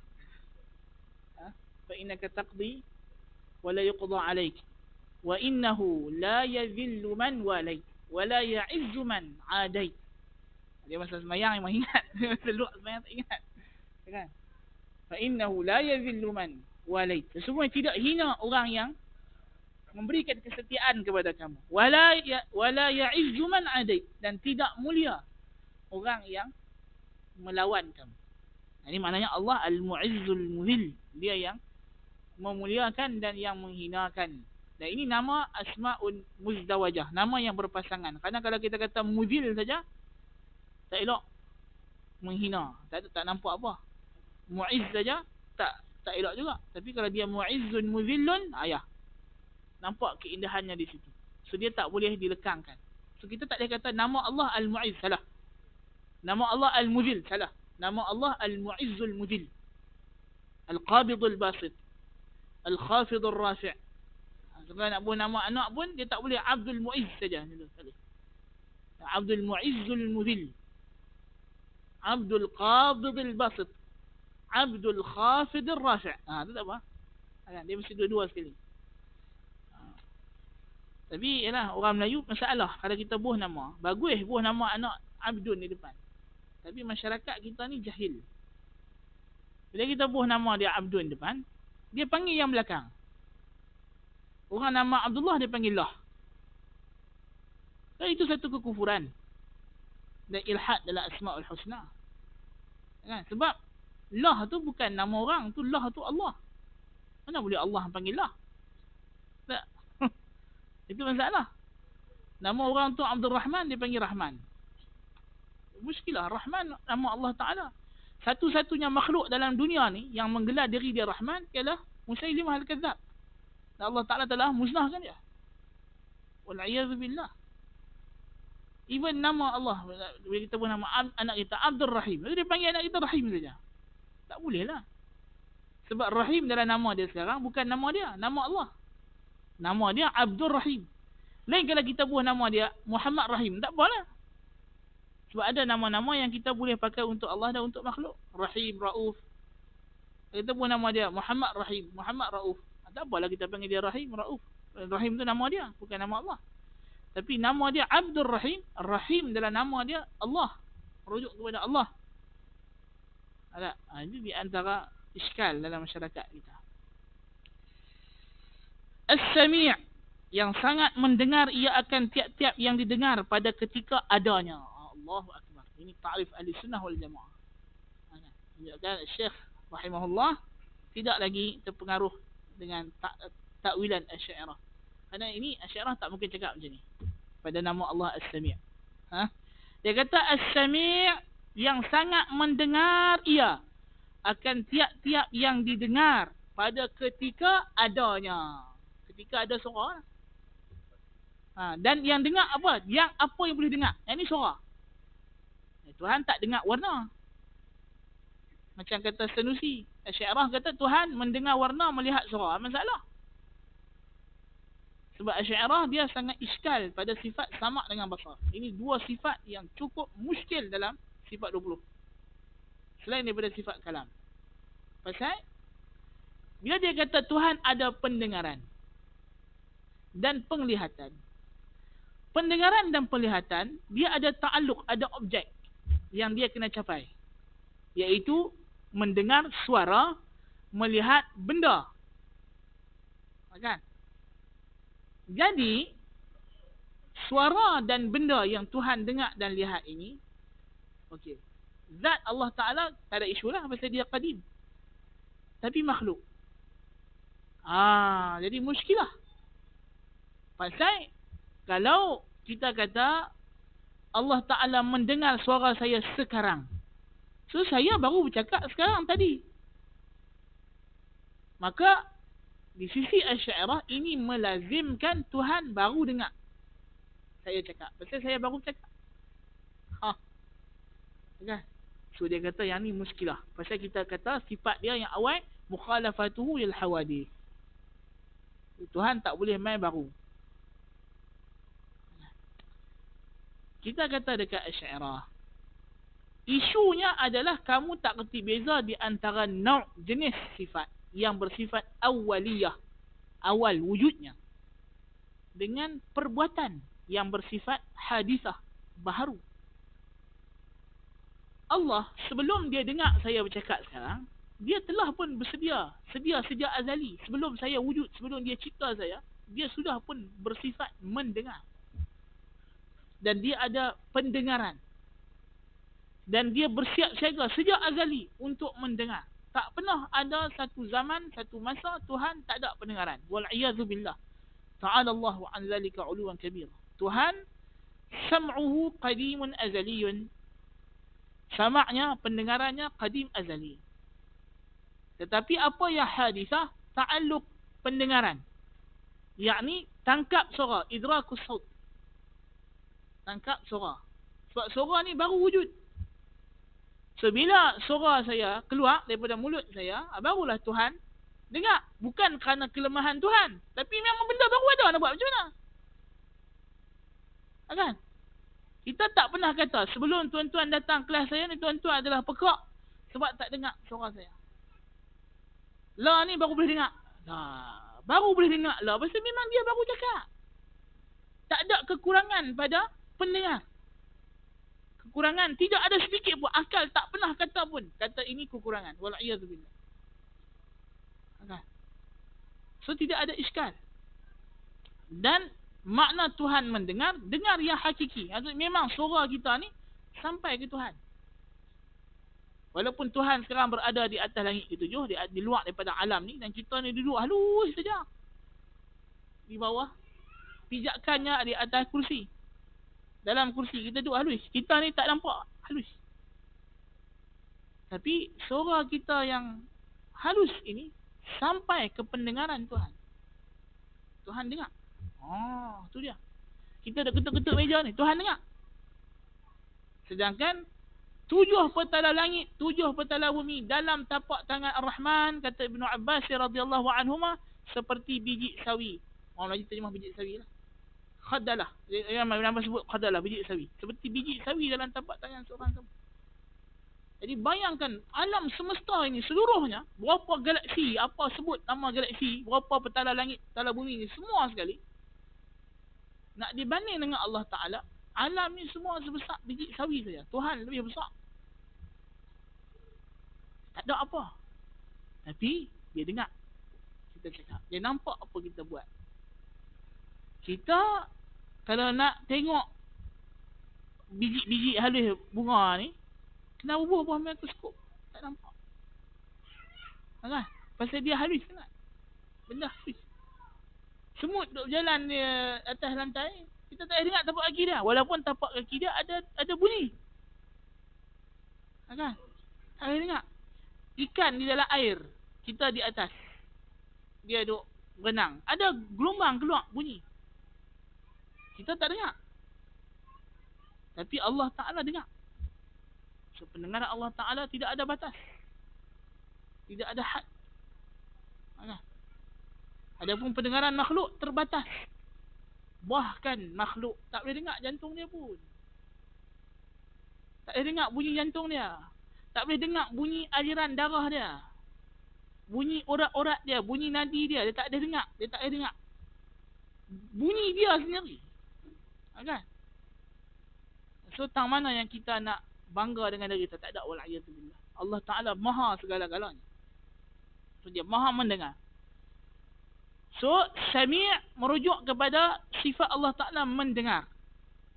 Ha? Fa innaka taqdi wa la yuqda alayk wa innahu la yadhillu man walayt wa la ya'izzu man adait. Dia masa semayang memang ingat. Masa luar semayang tak ingat. Kan? Fa innahu la yadhillu man walayt. Sesungguhnya tidak hina orang yang memberikan kesetiaan kepada kamu. Wala ya, wala ya'izzu man adait, dan tidak mulia orang yang melawan kamu. Ini maknanya Allah Al-Mu'izzul Muzil. Dia yang memuliakan dan yang menghinakan. Dan ini nama Asma'un Muzdawajah, nama yang berpasangan. Karena kalau kita kata Muzil saja, tak elok, menghina, tak, tak nampak apa. Mu'izz saja, tak tak elok juga. Tapi kalau dia Mu'izzun Muzillun, ayah, nampak keindahannya di situ. So dia tak boleh dilekangkan. So kita tak boleh kata nama Allah Al-Mu'izz, salah. Nama Allah Al-Muzil, salah. Nama Allah Al-Mu'izzul Muzil, Al-Qabidul Basit, Al-Khafidul Rafi'. Kalau nak buat nama anak pun, dia tak boleh Abdul Mu'izz saja. Abdul Mu'izzul Muzil, Abdul Qabidul Basit, Abdul Khafidul Rafi'. Ha, tu tak apa. Dia mesti dua-dua sekali. Ha. Tapi yalah, orang Melayu masalah kalau kita buah nama. Bagus buah nama anak Abdun di depan. Tapi masyarakat kita ni jahil. Bila kita buah nama dia Abdun depan, dia panggil yang belakang. Orang nama Abdullah dia panggil lah. Dan itu satu kekufuran dan ilhad dalam Asma'ul Husna. Kan? Sebab lah tu bukan nama orang, tu lah tu Allah. Mana boleh Allah panggil lah? Tak. Itu masalah. Nama orang tu Abdul Rahman, dia panggil Rahman. Muskilah. Rahman nama Allah Ta'ala. Satu-satunya makhluk dalam dunia ni yang menggelar diri dia Rahman ialah Musailimah Al-Kadzab. Dan Allah Ta'ala telah musnahkan dia. Wal'iyadhu billah. Even nama Allah, bila kita pun nama anak kita Abdul Rahim, dia panggil anak kita Rahim saja. Tak boleh lah. Sebab Rahim dalam nama dia sekarang bukan nama dia, nama Allah. Nama dia Abdul Rahim. Lain kalau kita buat nama dia Muhammad Rahim, tak boleh. Sebab ada nama-nama yang kita boleh pakai untuk Allah dan untuk makhluk. Rahim, Rauf. Kita buat nama dia Muhammad Rahim, Muhammad Rauf. Tak apalah kita panggil dia Rahim, Rauf. Rahim tu nama dia, bukan nama Allah. Tapi nama dia Abdul Rahim. Rahim dalam nama dia Allah. Rujuk kepada Allah. Ada. Ha, ini di antara iskal dalam masyarakat kita. As-Sami' yang sangat mendengar, ia akan tiap-tiap yang didengar pada ketika adanya. Allahu Akbar. Ini ta'rif ahli sunnah wal jamaah. Menunjukkan Syekh rahimahullah tidak lagi terpengaruh dengan takwilan Asy'ariyah. Kerana ini Asy'ariyah tak mungkin cakap macam ni pada nama Allah As-Sami'. Ha? Dia kata As-Sami' yang sangat mendengar, ia akan tiap-tiap yang didengar pada ketika adanya. Ketika ada suara. Ha, dan yang dengar apa? Yang apa yang boleh dengar? Yang ni suara. Tuhan tak dengar warna. Macam kata Sanusi. Asy'ariyah kata Tuhan mendengar warna, melihat suara. Masalah. Sebab Asy'ariyah dia sangat iskal pada sifat sama' dengan basar. Ini dua sifat yang cukup muskil dalam sifat dua puluh. Selain daripada sifat kalam. Pasal bila dia kata Tuhan ada pendengaran dan penglihatan. Pendengaran dan penglihatan, dia ada ta'alluq, ada objek yang dia kena capai. Iaitu mendengar suara, melihat benda. Kan? Jadi, suara dan benda yang Tuhan dengar dan lihat ini, okey. Zat Allah Ta'ala tak ada isu lah pasal dia qadim. Tapi makhluk. Ah, jadi muskilah. Pasal kalau kita kata Allah Ta'ala mendengar suara saya sekarang, so saya baru bercakap sekarang tadi, maka di sisi Asy'ariyah ini melazimkan Tuhan baru dengar saya cakap. Pasal saya baru cakap. Ha. Kan? So dia kata yang ni muskilah. Pasal kita kata sifat dia yang awal mukhalafatuhu lil hawadith. Tuhan tak boleh main baru. Kita kata dekat Asy'ariyah, isunya adalah kamu tak kerti beza di antara nauk jenis sifat yang bersifat awaliyah, awal wujudnya, dengan perbuatan yang bersifat hadisah, baharu. Allah sebelum dia dengar saya bercakap sekarang, dia telah pun bersedia, sedia sejak azali. Sebelum saya wujud, sebelum dia cipta saya, dia sudah pun bersifat mendengar. Dan dia ada pendengaran. Dan dia bersiap siaga sejak azali untuk mendengar. Tak pernah ada satu zaman, satu masa Tuhan tak ada pendengaran. Wal'iyadzubillah. Ta'ala Allahu an zalika uluwan kabir. Tuhan sam'uhu qadimun azaliyun. Sama'nya, pendengarannya qadim azali. Tetapi apa yang hadisah? Ta'alluq pendengaran. Yakni tangkap suara, idrakus saut. Tangkap suara. Sebab suara ni baru wujud. So bila suara saya keluar daripada mulut saya, barulah Tuhan dengar. Bukan kerana kelemahan Tuhan, tapi memang benda baru ada, nak buat macam mana? Kan? Kita tak pernah kata sebelum tuan-tuan datang kelas saya ni, tuan-tuan adalah pekak sebab tak dengar suara saya. La ni baru boleh dengar. Nah, baru boleh dengar lah. Pasal memang dia baru cakap. Tak ada kekurangan pada pendengar. Kekurangan tidak ada sedikit pun. Akal tak pernah kata pun kata ini kekurangan. Wal'iyadzubillah. Okay. So tidak ada iskal. Dan makna Tuhan mendengar, dengar yang hakiki. Maksud memang suara kita ni sampai ke Tuhan. Walaupun Tuhan sekarang berada di atas langit ketujuh, di, di luar daripada alam ni, dan kita ni duduk halus saja di bawah, pijakannya di atas kursi. Dalam kursi kita duduk halus. Kita ni tak nampak halus. Tapi suara kita yang halus ini sampai ke pendengaran Tuhan. Tuhan dengar. Oh, tu dia. Kita dah ketuk-ketuk meja ni, Tuhan dengar. Sedangkan tujuh petala langit, tujuh petala bumi dalam tapak tangan Ar-Rahman, kata Ibnu Abbas radhiyallahu anhuma, seperti biji sawi. Orang Melayu terjemah biji sawi lah. Khadalah. Yang Ibnu Abbas sebut khadalah, biji sawi. Seperti biji sawi dalam tapak tangan seorang tu. Jadi bayangkan alam semesta ini seluruhnya, berapa galaksi, apa sebut nama galaksi, berapa petala langit, petala bumi ni, semua sekali. Nak dibanding dengan Allah Ta'ala, alam ni semua sebesar biji sawi saja. Tuhan lebih besar. Tak ada apa. Tapi dia dengar kita cakap. Dia nampak apa kita buat. Kita kalau nak tengok biji-biji halus bunga ni, kena bubuh bawah mikroskop. Tak nampak. Kan? Pasal dia halus sangat. Benda halus. Semut duduk berjalan di atas lantai, kita tak dengar tapak kaki dia. Walaupun tapak kaki dia ada ada bunyi. Kan? Tak boleh dengar. Ikan di dalam air, kita di atas, dia duduk berenang, ada gelombang keluar bunyi. Kita tak dengar. Tapi Allah Ta'ala dengar. So pendengaran Allah Ta'ala tidak ada batas. Tidak ada had. Kan? Adapun pendengaran makhluk terbatas. Bahkan makhluk tak boleh dengar jantung dia pun. Tak boleh dengar bunyi jantung dia. Tak boleh dengar bunyi aliran darah dia. Bunyi urat-urat dia, bunyi nadi dia, dia tak ada dengar. Dia tak ada dengar. Bunyi dia sendiri. Kan? So tang mana yang kita nak bangga dengan diri kita? Tak ada. Wal'iyadzubillah. Allah Ta'ala maha segala-galanya. So dia maha mendengar. So Sami' merujuk kepada sifat Allah Ta'ala mendengar.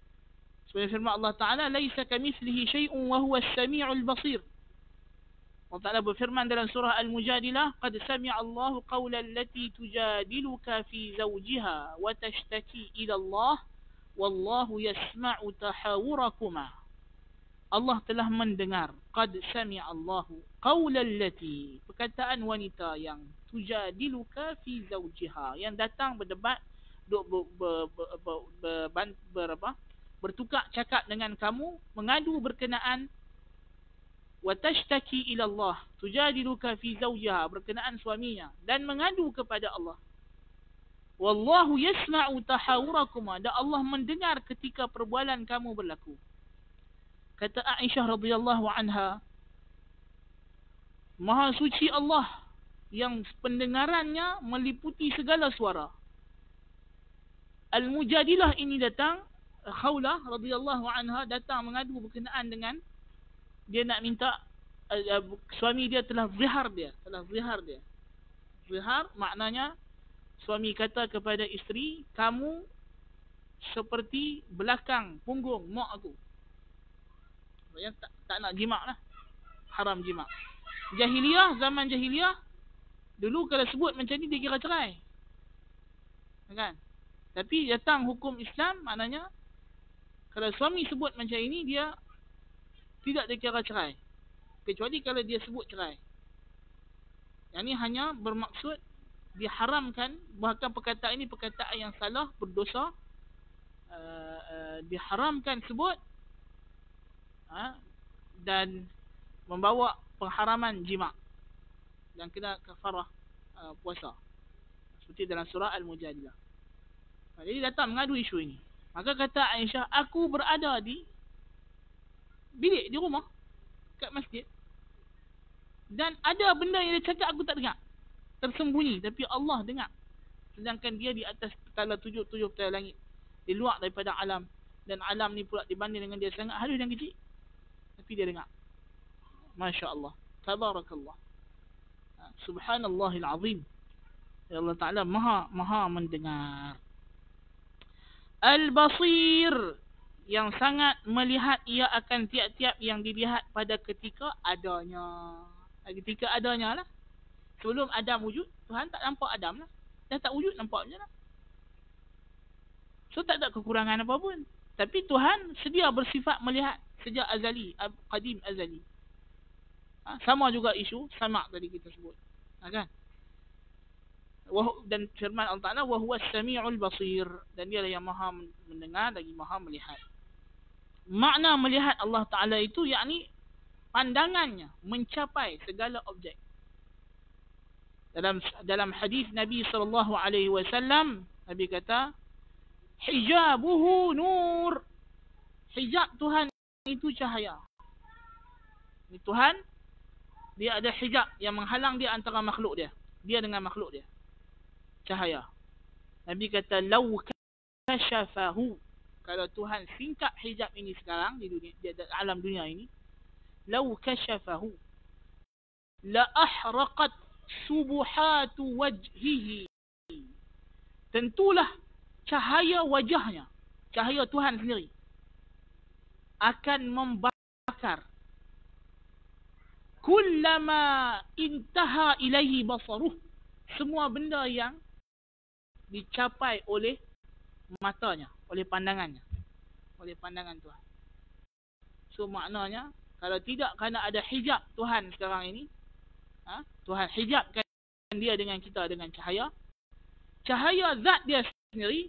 Sebenarnya firman Allah Ta'ala, laisa kamithlihi syai'un wa huwa as-sami'ul basir. Allah Ta'ala berfirman dalam surah Al-Mujadilah, "Qad sami'a Allahu qawla allati tujadiluka fi zawjiha wa tashtaki ila Allah wallahu yasma'u tahawurakuma." Allah telah mendengar, qad sami'a Allahu qawla allati, perkataan wanita yang tujadiluka fi zawjiha, yang datang berdebat, duk ber, ber, ber, ber, ber, ber, ber, ber, bertukar cakap dengan kamu, mengadu berkenaan wa tashtaki ila Allah, tujadiluka fi zawjiha, berkenaan suaminya, dan mengadu kepada Allah. Wallahu yasma'u tahawurakuma, dan Allah mendengar ketika perbualan kamu berlaku. Kata Aisyah radhiyallahu anha, Maha suci Allah yang pendengarannya meliputi segala suara. Al-Mujadilah ini datang, Khawlah radhiyallahu anha datang mengadu berkenaan dengan dia nak minta uh, suami dia telah zihar dia, telah zihar dia. Zihar maknanya suami kata kepada isteri, kamu seperti belakang punggung mak aku. Maksudnya tak, tak nak jima' lah. Haram jima'. Jahiliyah, zaman jahiliyah, dulu kalau sebut macam ni dia kira cerai. Kan? Tapi datang hukum Islam, maknanya kalau suami sebut macam ini, dia tidak dikira cerai. Kecuali kalau dia sebut cerai. Yang ini hanya bermaksud diharamkan, bahkan perkataan ini perkataan yang salah, berdosa, uh, uh, diharamkan sebut uh, dan membawa pengharaman jima' dan kena kafarah uh, puasa. Seperti dalam surah Al-Mujadilah. Jadi datang mengadu isu ini. Maka kata Aisyah, aku berada di bilik di rumah kat masjid, dan ada benda yang dia cakap aku tak dengar, tersembunyi, tapi Allah dengar, sedangkan dia di atas petala tujuh tujuh petala langit, di luar daripada alam, dan alam ni pula dibanding dengan dia sangat halus dan kecil, tapi dia dengar. Masya Allah, tabarakallah, subhanallahil azim. Ya Allah Ta'ala maha maha mendengar. Al-Basir, yang sangat melihat ia akan tiap-tiap yang dilihat pada ketika adanya. Ketika adanya lah. Sebelum Adam wujud, Tuhan tak nampak Adam lah. Dah tak wujud, nampak macam lah. So tak ada kekurangan apa pun. Tapi Tuhan sedia bersifat melihat sejak azali, qadim azali. Ha, sama juga isu sama' tadi kita sebut. Ha, kan? Dan firman Allah Ta'ala, wa huwa as-sami'ul basir, dan dia yang maha mendengar lagi maha melihat. Makna melihat Allah Ta'ala itu yakni pandangannya mencapai segala objek. Dalam dalam hadis Nabi sallallahu alaihi wasallam, Nabi kata, hijabuhu nur. Hijab Tuhan itu cahaya. Ini Tuhan, dia ada hijab yang menghalang dia antara makhluk dia. Dia dengan makhluk dia. Cahaya. Nabi kata, lau kashafahu, kalau Tuhan singkap hijab ini sekarang di dunia, di alam dunia ini, lau kashafahu la ahraqat subuhatu wajhihi, tentulah cahaya wajahnya, cahaya Tuhan sendiri akan membakar kullama intaha ilaihi basaruh, semua benda yang dicapai oleh matanya, oleh pandangannya, oleh pandangan Tuhan. So maknanya, kalau tidak kerana ada hijab Tuhan sekarang ini, ha, Tuhan hijabkan dia dengan kita dengan cahaya, cahaya zat dia sendiri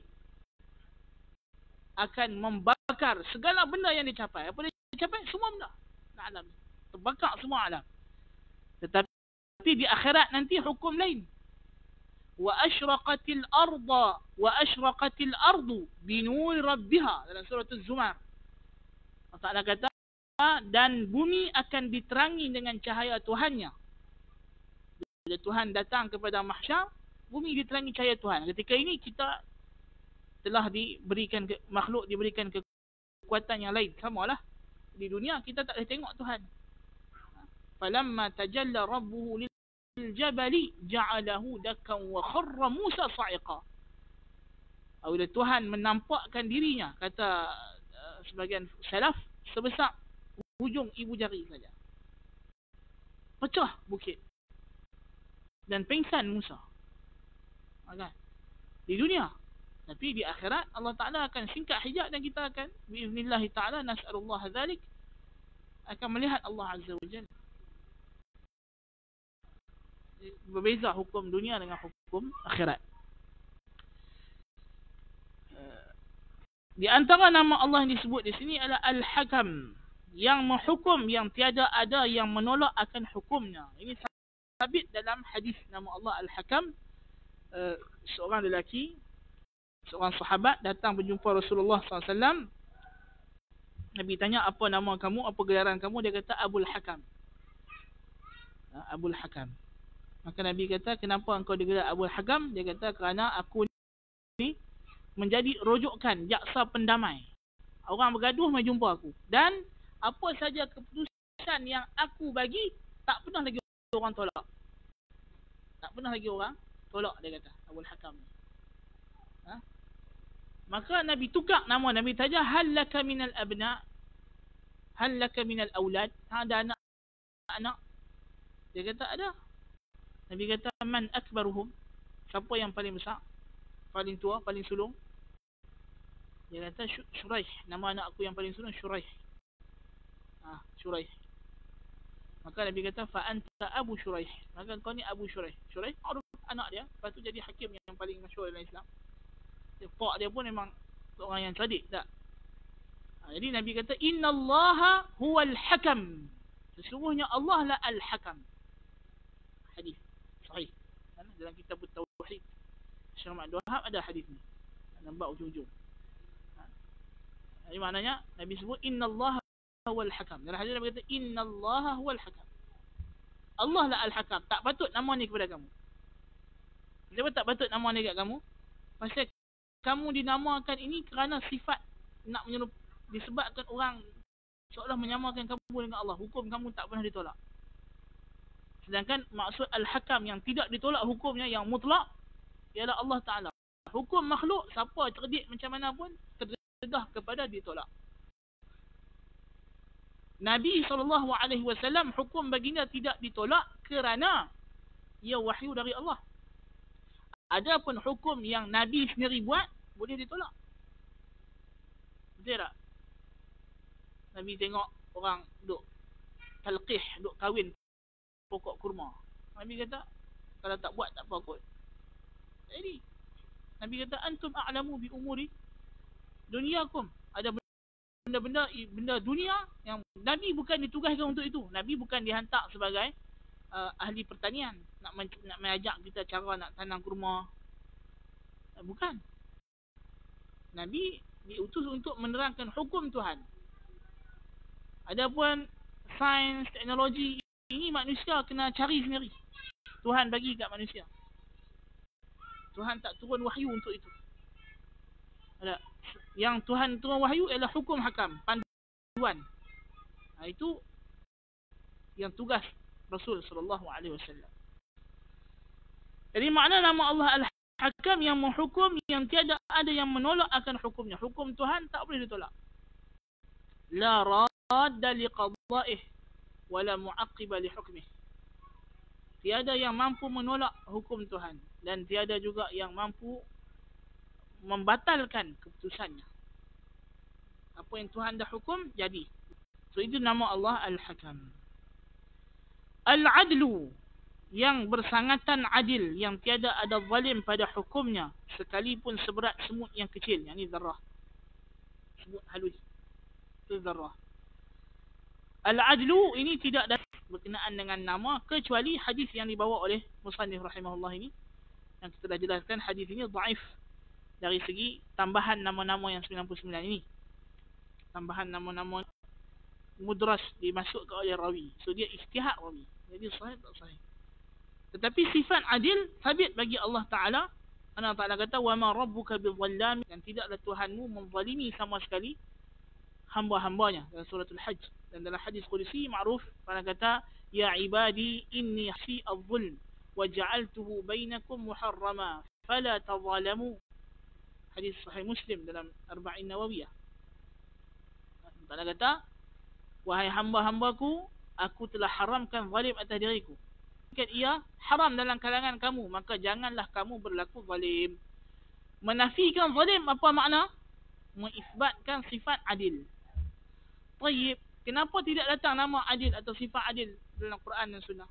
akan membakar segala benda yang dicapai. Apa dia capai? Semua benda dalam alam, terbakar semua alam. Tetapi di akhirat nanti hukum lain. Wa asyraqatil arda wa asyraqatil ardu binur rabbiha, dalam surah Az-Zumar. Allah Ta'ala kata, dan bumi akan diterangi dengan cahaya Tuhannya. Bila Tuhan datang kepada mahsyar, bumi diterangi cahaya Tuhan. Ketika ini kita telah diberikan ke, makhluk diberikan kekuatan yang lain. Samalah di dunia kita tak boleh tengok Tuhan. Falamma tajalla rabbuhu Al-Jabali ja'alahu dakkan wa kharra Musa sa'iqa. Bila Tuhan menampakkan dirinya, kata uh, sebagian salaf, sebesar hujung ibu jari saja. pecah bukit dan pingsan Musa. Kan? Di dunia. Tapi di akhirat Allah Ta'ala akan singkat hijab dan kita akan biiznillahi ta'ala nas'alullah dzalik akan melihat Allah Azza wa Jalla. Berbeza hukum dunia dengan hukum akhirat. Di antara nama Allah yang disebut di sini adalah Al-Hakam, yang menghukum, yang tiada ada yang menolak akan hukumnya. Ini sabit dalam hadis nama Allah Al-Hakam. Uh, seorang lelaki, seorang sahabat datang berjumpa Rasulullah sallallahu alaihi wasallam. Nabi tanya, apa nama kamu, apa gelaran kamu? Dia kata Abul Hakam. uh, Abul Hakam. Maka Nabi kata, kenapa engkau digelar Abul Hakam? Dia kata, kerana aku ni menjadi rujukan jaksa pendamai. Orang bergaduh mai jumpa aku. Dan apa saja keputusan yang aku bagi, tak pernah lagi orang tolak. Tak pernah lagi orang tolak, dia kata Abul Hakam. Ha? Maka Nabi tukar nama. Nabi tanya, hal laka minal abna? Hal laka minal aulad? Ada anak? Anak? Dia kata ada. Nabi kata, man akbaruhum? Siapa yang paling besar? Paling tua, paling sulung? Dia kata Syuraih. Nama anak aku yang paling sulung Syuraih. Ah, Syuraih. Maka Nabi kata, fa anta Abu Syuraih. Maka kau ni Abu Syuraih. Syuraih ma'ruf anak dia, lepas tu jadi hakim yang paling masyhur dalam Islam. Pak dia pun memang orang yang cerdik tak. Ha, jadi Nabi kata, innallaha huwal hakam. Sesungguhnya Allah la al-hakam. Hadis sahih. Dalam kitab Tauhid Syekh Muhammad Wahab ada hadis ni. Nampak ujung-ujung. Ha. Jadi maknanya Nabi sebut innallaha huwal hakam. Dalam hadis Nabi kata innallaha huwal hakam. Allah la al-hakam. Tak patut nama ni kepada kamu. Kenapa tak patut nama ni kat kamu? Pasal kamu dinamakan ini kerana sifat nak menyerup, disebabkan orang seolah menyamakan kamu dengan Allah. Hukum kamu tak pernah ditolak. Sedangkan maksud al-hakam yang tidak ditolak hukumnya, yang mutlak, ialah Allah Ta'ala. Hukum makhluk, siapa cerdik macam mana pun terdedah kepada ditolak. Nabi sallallahu alaihi wasallam hukum baginda tidak ditolak kerana ia wahyu dari Allah. Adapun hukum yang Nabi sendiri buat, boleh ditolak. Betul tak? Nabi tengok orang duk talqih, duk kahwin pokok kurma. Nabi kata, kalau tak buat tak apa kot. Jadi, Nabi kata, antum a'lamu bi umuri dunyakum. Ada benda-benda benda dunia yang Nabi bukan ditugaskan untuk itu. Nabi bukan dihantar sebagai uh, ahli pertanian. Nak, men- nak mengajak kita cara nak tanam kurma. Uh, bukan. Nabi diutus untuk menerangkan hukum Tuhan. Adapun sains, teknologi, ini manusia kena cari sendiri. Tuhan bagi kat manusia. Tuhan tak turun wahyu untuk itu. Ada. Yang Tuhan turun wahyu ialah hukum hakam, panduan. Ha, itu yang tugas Rasul sallallahu alaihi wasallam. Jadi makna nama Allah Al-Hakam, yang menghukum, yang tiada ada yang menolak akan hukumnya. Hukum Tuhan tak boleh ditolak. La radda liqada'ih wala mu'aqqiba li hukmih. Tiada yang mampu menolak hukum Tuhan dan tiada juga yang mampu membatalkan keputusannya. Apa yang Tuhan dah hukum jadi. So itu nama Allah Al-Hakam. Al-Adlu, yang bersangatan adil, yang tiada ada zalim pada hukumnya sekalipun seberat semut yang kecil. Yang ni zarrah. Semut halus. Itu zarrah. Al-Adlu ini tidak ada berkenaan dengan nama kecuali hadis yang dibawa oleh Musannif rahimahullah ini. Yang kita dah jelaskan, hadis ini dhaif dari segi tambahan nama-nama yang sembilan puluh sembilan ini. Tambahan nama-nama mudras dimasukkan oleh rawi. So dia ijtihad rawi. Jadi sahih tak sahih. Tetapi sifat adil sabit bagi Allah Ta'ala. Allah Ta'ala kata, وَمَا رَبُّكَ بِظَلَّامٍ, dan tidaklah Tuhanmu menzalimi sama sekali hamba-hambanya, dalam suratul Hajj. Dan dalam hadis qudsi ma'ruf, Allah kata, Ya ibadi inni fi al-zulm wa ja'altuhu bainakum muharrama fala tazalamu. Hadis sahih Muslim dalam Arba'in Nawawiyah. Allah kata, wahai hamba-hambaku, aku telah haramkan zalim atas diriku. Jika ia haram dalam kalangan kamu, maka janganlah kamu berlaku zalim. Menafikan zalim apa makna? Mengisbatkan sifat adil. Tayyib, kenapa tidak datang nama adil atau sifat adil dalam Quran dan Sunnah?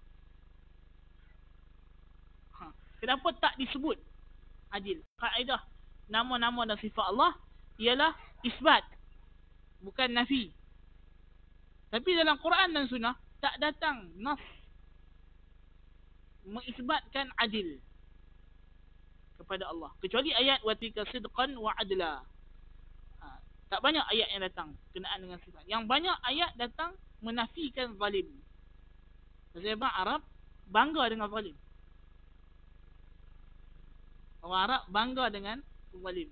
Ha. Kenapa tak disebut adil? Kaedah nama-nama dan sifat Allah ialah isbat, bukan nafi. Tapi dalam Quran dan Sunnah tak datang nas mengisbatkan adil kepada Allah, kecuali ayat wa tika sidqan wa adla. Ha, tak banyak ayat yang datang kenaan dengan sifat. Yang banyak ayat datang menafikan zalim. Sebab Arab bangga dengan zalim. Orang Arab bangga dengan zalim.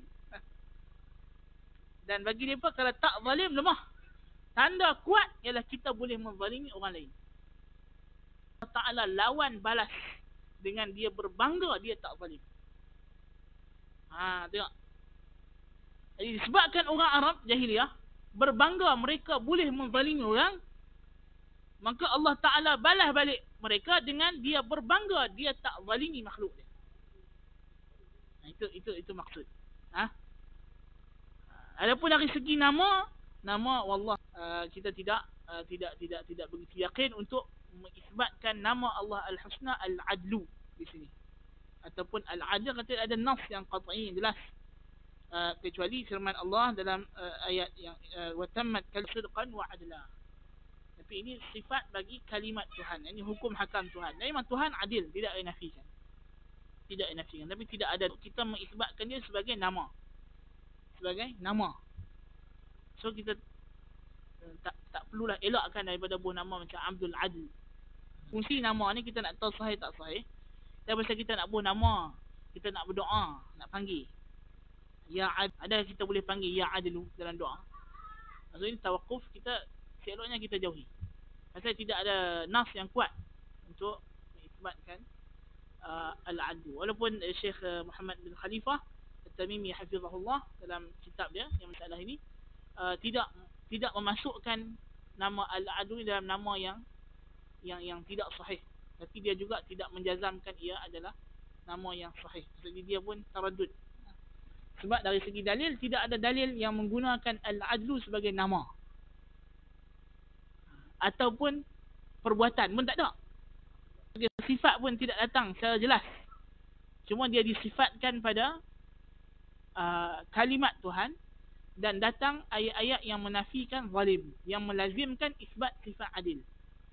Dan bagi mereka kalau tak zalim lemah. Tanda kuat ialah kita boleh menzalimi orang lain. Allah Ta'ala lawan balas dengan dia berbangga dia tak zalim. Ha, tengok. Jadi disebabkan orang Arab jahiliah berbangga mereka boleh menzalimi orang, maka Allah Ta'ala balas balik mereka dengan dia berbangga dia tak zalimi makhluk dia. Ha, itu itu itu maksud. Ha? Adapun dari segi nama, nama wallah uh, kita tidak uh, tidak tidak tidak begitu yakin untuk mengisbatkan nama Allah Al-Husna Al-Adlu di sini. Ataupun Al-Adl kata ada nas yang qat'i jelas. Uh, kecuali firman Allah dalam uh, ayat yang uh, wa tammat kal sidqan wa adla. Tapi ini sifat bagi kalimat Tuhan. Ini hukum hakam Tuhan. Dan memang Tuhan adil, tidak dinafikan. Tidak dinafikan, tapi tidak ada kita mengisbatkan dia sebagai nama. Sebagai nama. So kita uh, tak tak perlulah elakkan daripada buah nama macam Abdul Adl. Fungsi nama ni kita nak tahu sahih tak sahih. Dan pasal kita nak buah nama, kita nak berdoa, nak panggil. Ya Ad, ada kita boleh panggil Ya Adlu dalam doa. Maksudnya tawakuf kita seloknya kita jauhi. Pasal tidak ada nas yang kuat untuk mengisbatkan uh, Al-Adlu. Walaupun uh, Syekh uh, Muhammad bin Khalifah At-Tamimi hafizahullah dalam kitab dia yang masalah ini uh, tidak tidak memasukkan nama Al-Adlu dalam nama yang yang yang tidak sahih, tapi dia juga tidak menjazamkan ia adalah nama yang sahih. Jadi dia pun taraddud. Sebab dari segi dalil tidak ada dalil yang menggunakan Al-Adlu sebagai nama ataupun perbuatan pun tak ada. Sifat pun tidak datang secara jelas. Cuma dia disifatkan pada uh, kalimat Tuhan dan datang ayat-ayat yang menafikan zalim, yang melazimkan isbat sifat adil.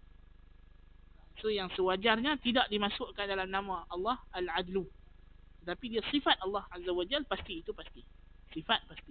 So yang sewajarnya tidak dimasukkan dalam nama Allah Al-Adlu. Tapi dia sifat Allah Azza wa Jal pasti, itu pasti. Sifat pasti.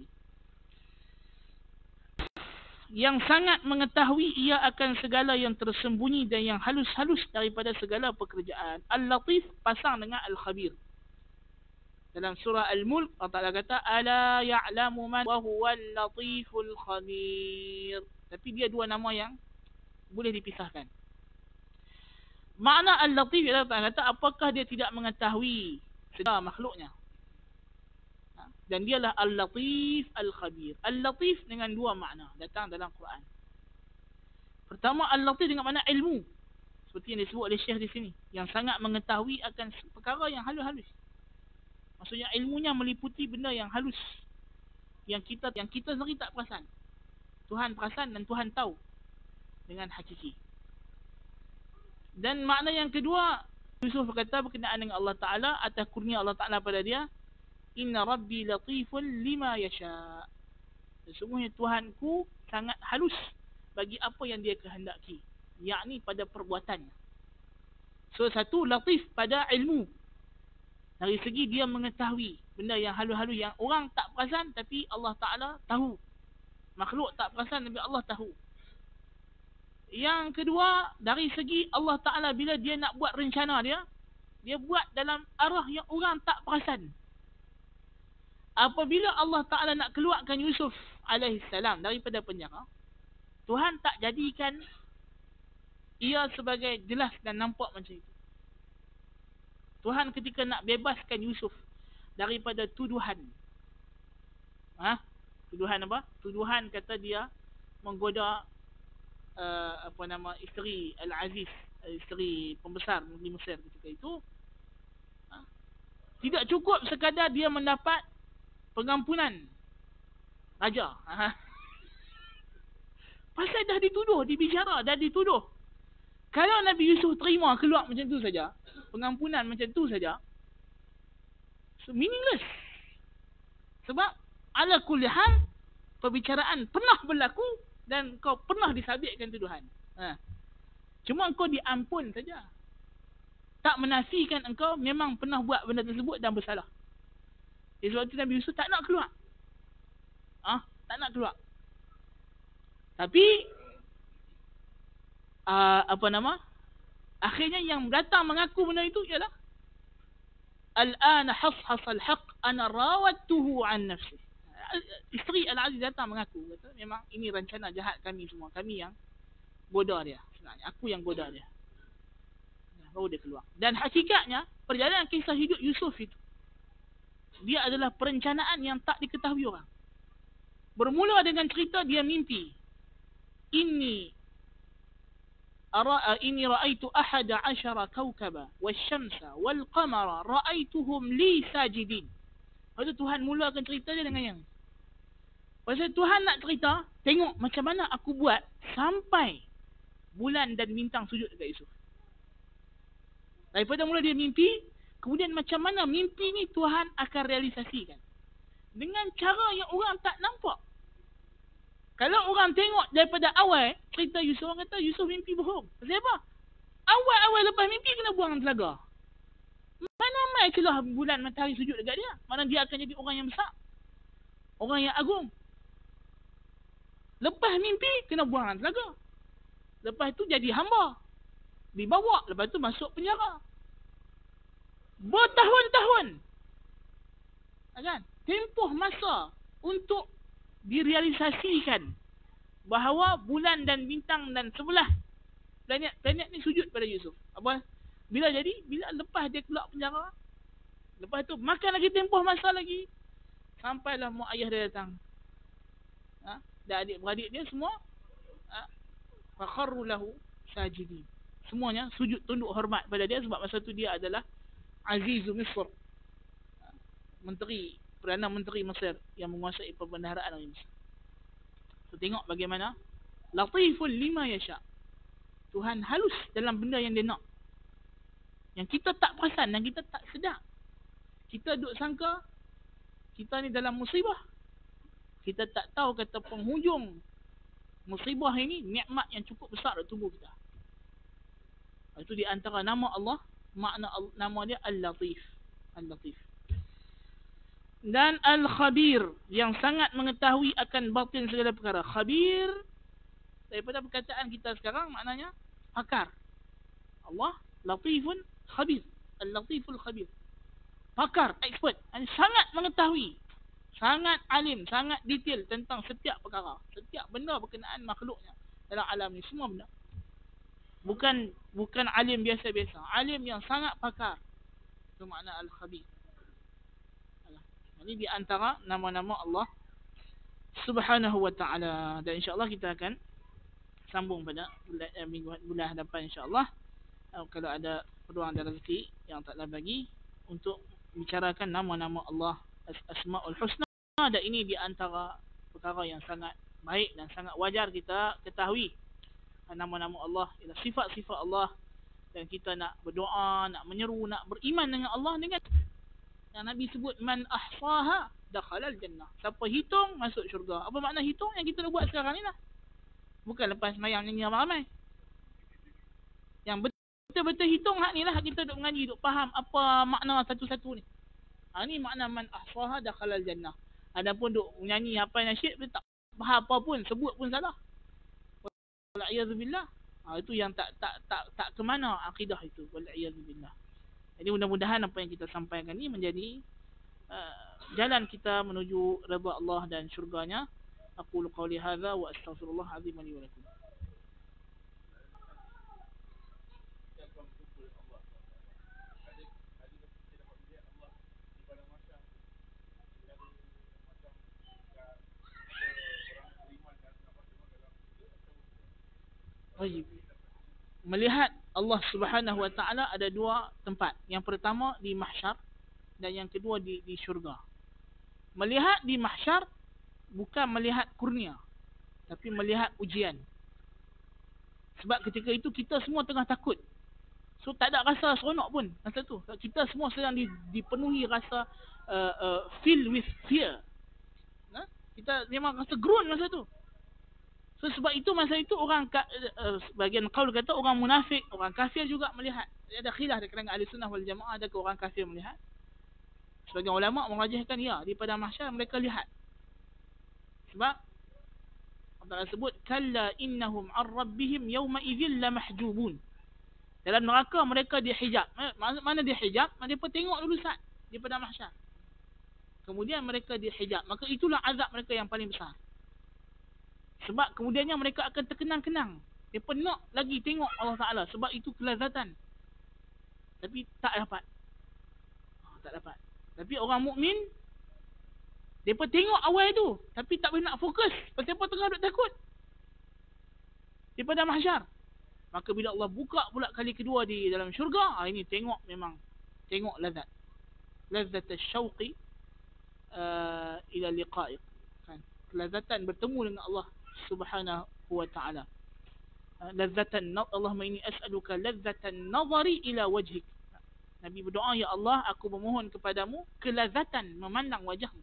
Yang sangat mengetahui ia akan segala yang tersembunyi dan yang halus-halus daripada segala pekerjaan. Al-Latif pasang dengan Al-Khabir. Dalam surah Al-Mulk Allah Ta'ala kata ala ya'lamu man wa huwal latiful khabir. Tapi dia dua nama yang boleh dipisahkan. Makna Al-Latif Allah Ta'ala kata apakah dia tidak mengetahui segala makhluknya. Dan dialah Al-Latif Al-Khabir. Al-Latif dengan dua makna datang dalam Quran. Pertama, Al-Latif dengan makna ilmu. Seperti yang disebut oleh Syekh di sini. Yang sangat mengetahui akan perkara yang halus-halus. Maksudnya ilmunya meliputi benda yang halus. Yang kita yang kita sendiri tak perasan. Tuhan perasan dan Tuhan tahu dengan hakiki. Dan makna yang kedua, Yusuf berkata berkenaan dengan Allah Ta'ala atas kurnia Allah Ta'ala pada dia, inna rabbi latifun lima yasha. Sesungguhnya Tuhanku sangat halus bagi apa yang dia kehendaki, yakni pada perbuatannya. So satu, latif pada ilmu, dari segi dia mengetahui benda yang halus-halus yang orang tak perasan tapi Allah Ta'ala tahu. Makhluk tak perasan tapi Allah tahu. Yang kedua, dari segi Allah Ta'ala bila dia nak buat rencana dia, dia buat dalam arah yang orang tak perasan. Apabila Allah Ta'ala nak keluarkan Yusuf alaihissalam daripada penjara, Tuhan tak jadikan ia sebagai jelas dan nampak macam itu. Tuhan ketika nak bebaskan Yusuf daripada tuduhan. Ha? Tuduhan apa? Tuduhan kata dia menggoda uh, apa nama isteri Al-Aziz, isteri pembesar negeri Mesir ketika itu, ha? Tidak cukup sekadar dia mendapat pengampunan raja. Ha? Pasal dah dituduh, dibicara, dah dituduh. Kalau Nabi Yusuf terima keluar macam tu saja, pengampunan macam tu saja, so meaningless. Sebab ala kulli hal perbicaraan pernah berlaku dan kau pernah disabitkan tuduhan. Ha. Cuma engkau diampun saja. Tak menafikan engkau memang pernah buat benda tersebut dan bersalah. Jadi sebab itu Nabi Yusuf tak nak keluar. Ah, ha? Tak nak keluar. Tapi uh, apa nama? Akhirnya yang datang mengaku benda itu ialah Al-ana hashas al-haq ana rawattuhu an nafsi. Isteri Al-Aziz datang mengaku, kata memang ini rencana jahat kami semua. Kami yang goda dia sebenarnya. Aku yang goda dia. Baru dia keluar. Dan hakikatnya perjalanan kisah hidup Yusuf itu, dia adalah perencanaan yang tak diketahui orang. Bermula dengan cerita dia mimpi. Inni ara inni ra'aitu ahada ashara kawkaba wasyamsa wal qamara ra'aituhum li sajidin. Lepas tu Tuhan mulakan cerita dia dengan yang pasal Tuhan nak cerita, tengok macam mana aku buat sampai bulan dan bintang sujud dekat Yusuf. Daripada mula dia mimpi, kemudian macam mana mimpi ni Tuhan akan realisasikan dengan cara yang orang tak nampak. Kalau orang tengok daripada awal cerita Yusuf, orang kata Yusuf mimpi bohong. Pasal apa? Awal-awal lepas mimpi kena buang telaga. Mana mai celah bulan matahari sujud dekat dia? Mana dia akan jadi orang yang besar, orang yang agung. Lepas mimpi kena buang telaga. Lepas tu jadi hamba, dibawa, lepas tu masuk penjara. Bertahun-tahun, kan? Tempoh masa untuk direalisasikan bahawa bulan dan bintang dan sebelah planet-planet ni sujud pada Yusuf. Apa? Bila jadi? Bila lepas dia keluar penjara. Lepas tu makan lagi tempoh masa lagi. Sampailah mak ayah dia datang. Ha? Dan adik-beradik dia semua ha? Fakharru lahu sajidin. Semuanya sujud tunduk hormat pada dia sebab masa tu dia adalah Azizu Misr. Ha? Menteri, Perdana Menteri Mesir yang menguasai perbendaharaan Mesir. So, tengok bagaimana latiful lima yasha. Tuhan halus dalam benda yang dia nak, yang kita tak perasan dan kita tak sedar. Kita duk sangka kita ni dalam musibah. Kita tak tahu kata penghujung musibah ini nikmat yang cukup besar dalam tubuh kita. Itu di antara nama Allah, makna nama dia Al-Latif. Al-Latif. Dan Al-Khabir, yang sangat mengetahui akan batin segala perkara. Khabir, daripada perkataan kita sekarang, maknanya pakar. Allah Latifun Khabir. Al-Latiful Khabir. Pakar, expert. Sangat mengetahui, sangat alim, sangat detail tentang setiap perkara, setiap benda berkenaan makhluknya dalam alam ni, semua benda. Bukan bukan alim biasa-biasa, alim yang sangat pakar. Itu makna Al-Khabir. Ini di antara nama-nama Allah Subhanahu wa ta'ala. Dan insya-Allah kita akan sambung pada bulan, eh, minggu bulan hadapan insya-Allah. Uh, kalau ada peluang dan rezeki yang tak Allah bagi untuk bicarakan nama-nama Allah Asmaul Husna. Dan ini di antara perkara yang sangat baik dan sangat wajar kita ketahui. Nama-nama Allah ialah sifat-sifat Allah, dan kita nak berdoa, nak menyeru, nak beriman dengan Allah dengan yang Nabi sebut, man ahsaha dakhalal jannah. Siapa hitung masuk syurga. Apa makna hitung yang kita dah buat sekarang ni lah. Bukan lepas semayang nyanyi ramai-ramai. Yang betul-betul hitung hak ni lah, kita duk mengaji, duk faham apa makna satu-satu ni. Ha, ni makna man ahsaha dakhalal jannah. Adapun duk nyanyi hafal nasyid tak faham apa pun, sebut pun salah. Wal-a'yadzubillah. Ha, itu yang tak tak tak tak ke mana akidah itu. Wal-a'yadzubillah. Jadi mudah-mudahan apa yang kita sampaikan ni menjadi uh, jalan kita menuju redha Allah dan syurganya. Aqulu qawli hadza wa astaghfirullah azim li wa lakum. Wajib. Melihat Allah Subhanahu Wa Taala ada dua tempat. Yang pertama di mahsyar dan yang kedua di di syurga. Melihat di mahsyar bukan melihat kurnia, tapi melihat ujian. Sebab ketika itu kita semua tengah takut. So tak ada rasa seronok pun masa tu. Kita semua sedang dipenuhi rasa uh, uh, filled with fear. Nah, kita memang rasa gerun masa tu. So sebab itu masa itu orang uh, bagian qaul kata orang munafik, orang kafir juga melihat. Ada khilaf di kalangan ahli sunnah wal jamaah, adakah orang kafir melihat? Sebagian ulama merajihkan ya, di pada mahsyar mereka lihat. Sebab Allah sebut kalla innahum ar rabbihim yawma idzil lamahjubun. Dalam neraka mereka dihijab. Mana dihijab? Mereka tengok dulu sat di pada mahsyar. Kemudian mereka dihijab. Maka itulah azab mereka yang paling besar. Sebab kemudiannya mereka akan terkenang-kenang. Mereka nak lagi tengok Allah Ta'ala. Sebab itu kelazatan. Tapi tak dapat. Ha, tak dapat. Tapi orang mukmin, mereka tengok awal tu. Tapi tak boleh nak fokus. Pasal apa tengah duduk takut. Daripada mahsyar. Maka bila Allah buka pula kali kedua di dalam syurga, ha, ini tengok memang. Tengok lazat. Lazat al-syawqi uh, ila liqa'iq. Kan? Kelazatan bertemu dengan Allah Subhanahu wa ta'ala. Lazzatan Allahumma inni as'aluka lazzatan nazari ila wajhik. Nabi berdoa, ya Allah, aku memohon kepadamu kelazatan memandang wajahmu.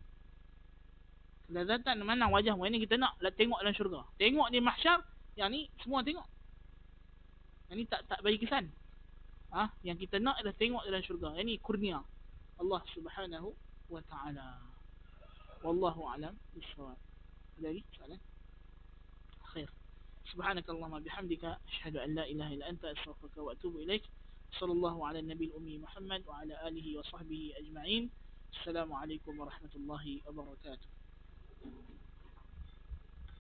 Kelazatan memandang wajahmu. Ini kita nak tengok dalam syurga. Tengok di mahsyar, yang ni semua tengok. Yang ni tak tak bagi kesan. Ha? Yang kita nak adalah tengok dalam syurga. Ini kurnia Allah Subhanahu wa ta'ala. Wallahu a'lam bishawab. Ada lagi soalan? خير سبحانك اللهم بحمدك أشهد أن لا إله إلا أنت أستغفرك وأتوب إليك صلى الله على النبي الأمي محمد وعلى آله وصحبه أجمعين السلام عليكم ورحمة الله وبركاته.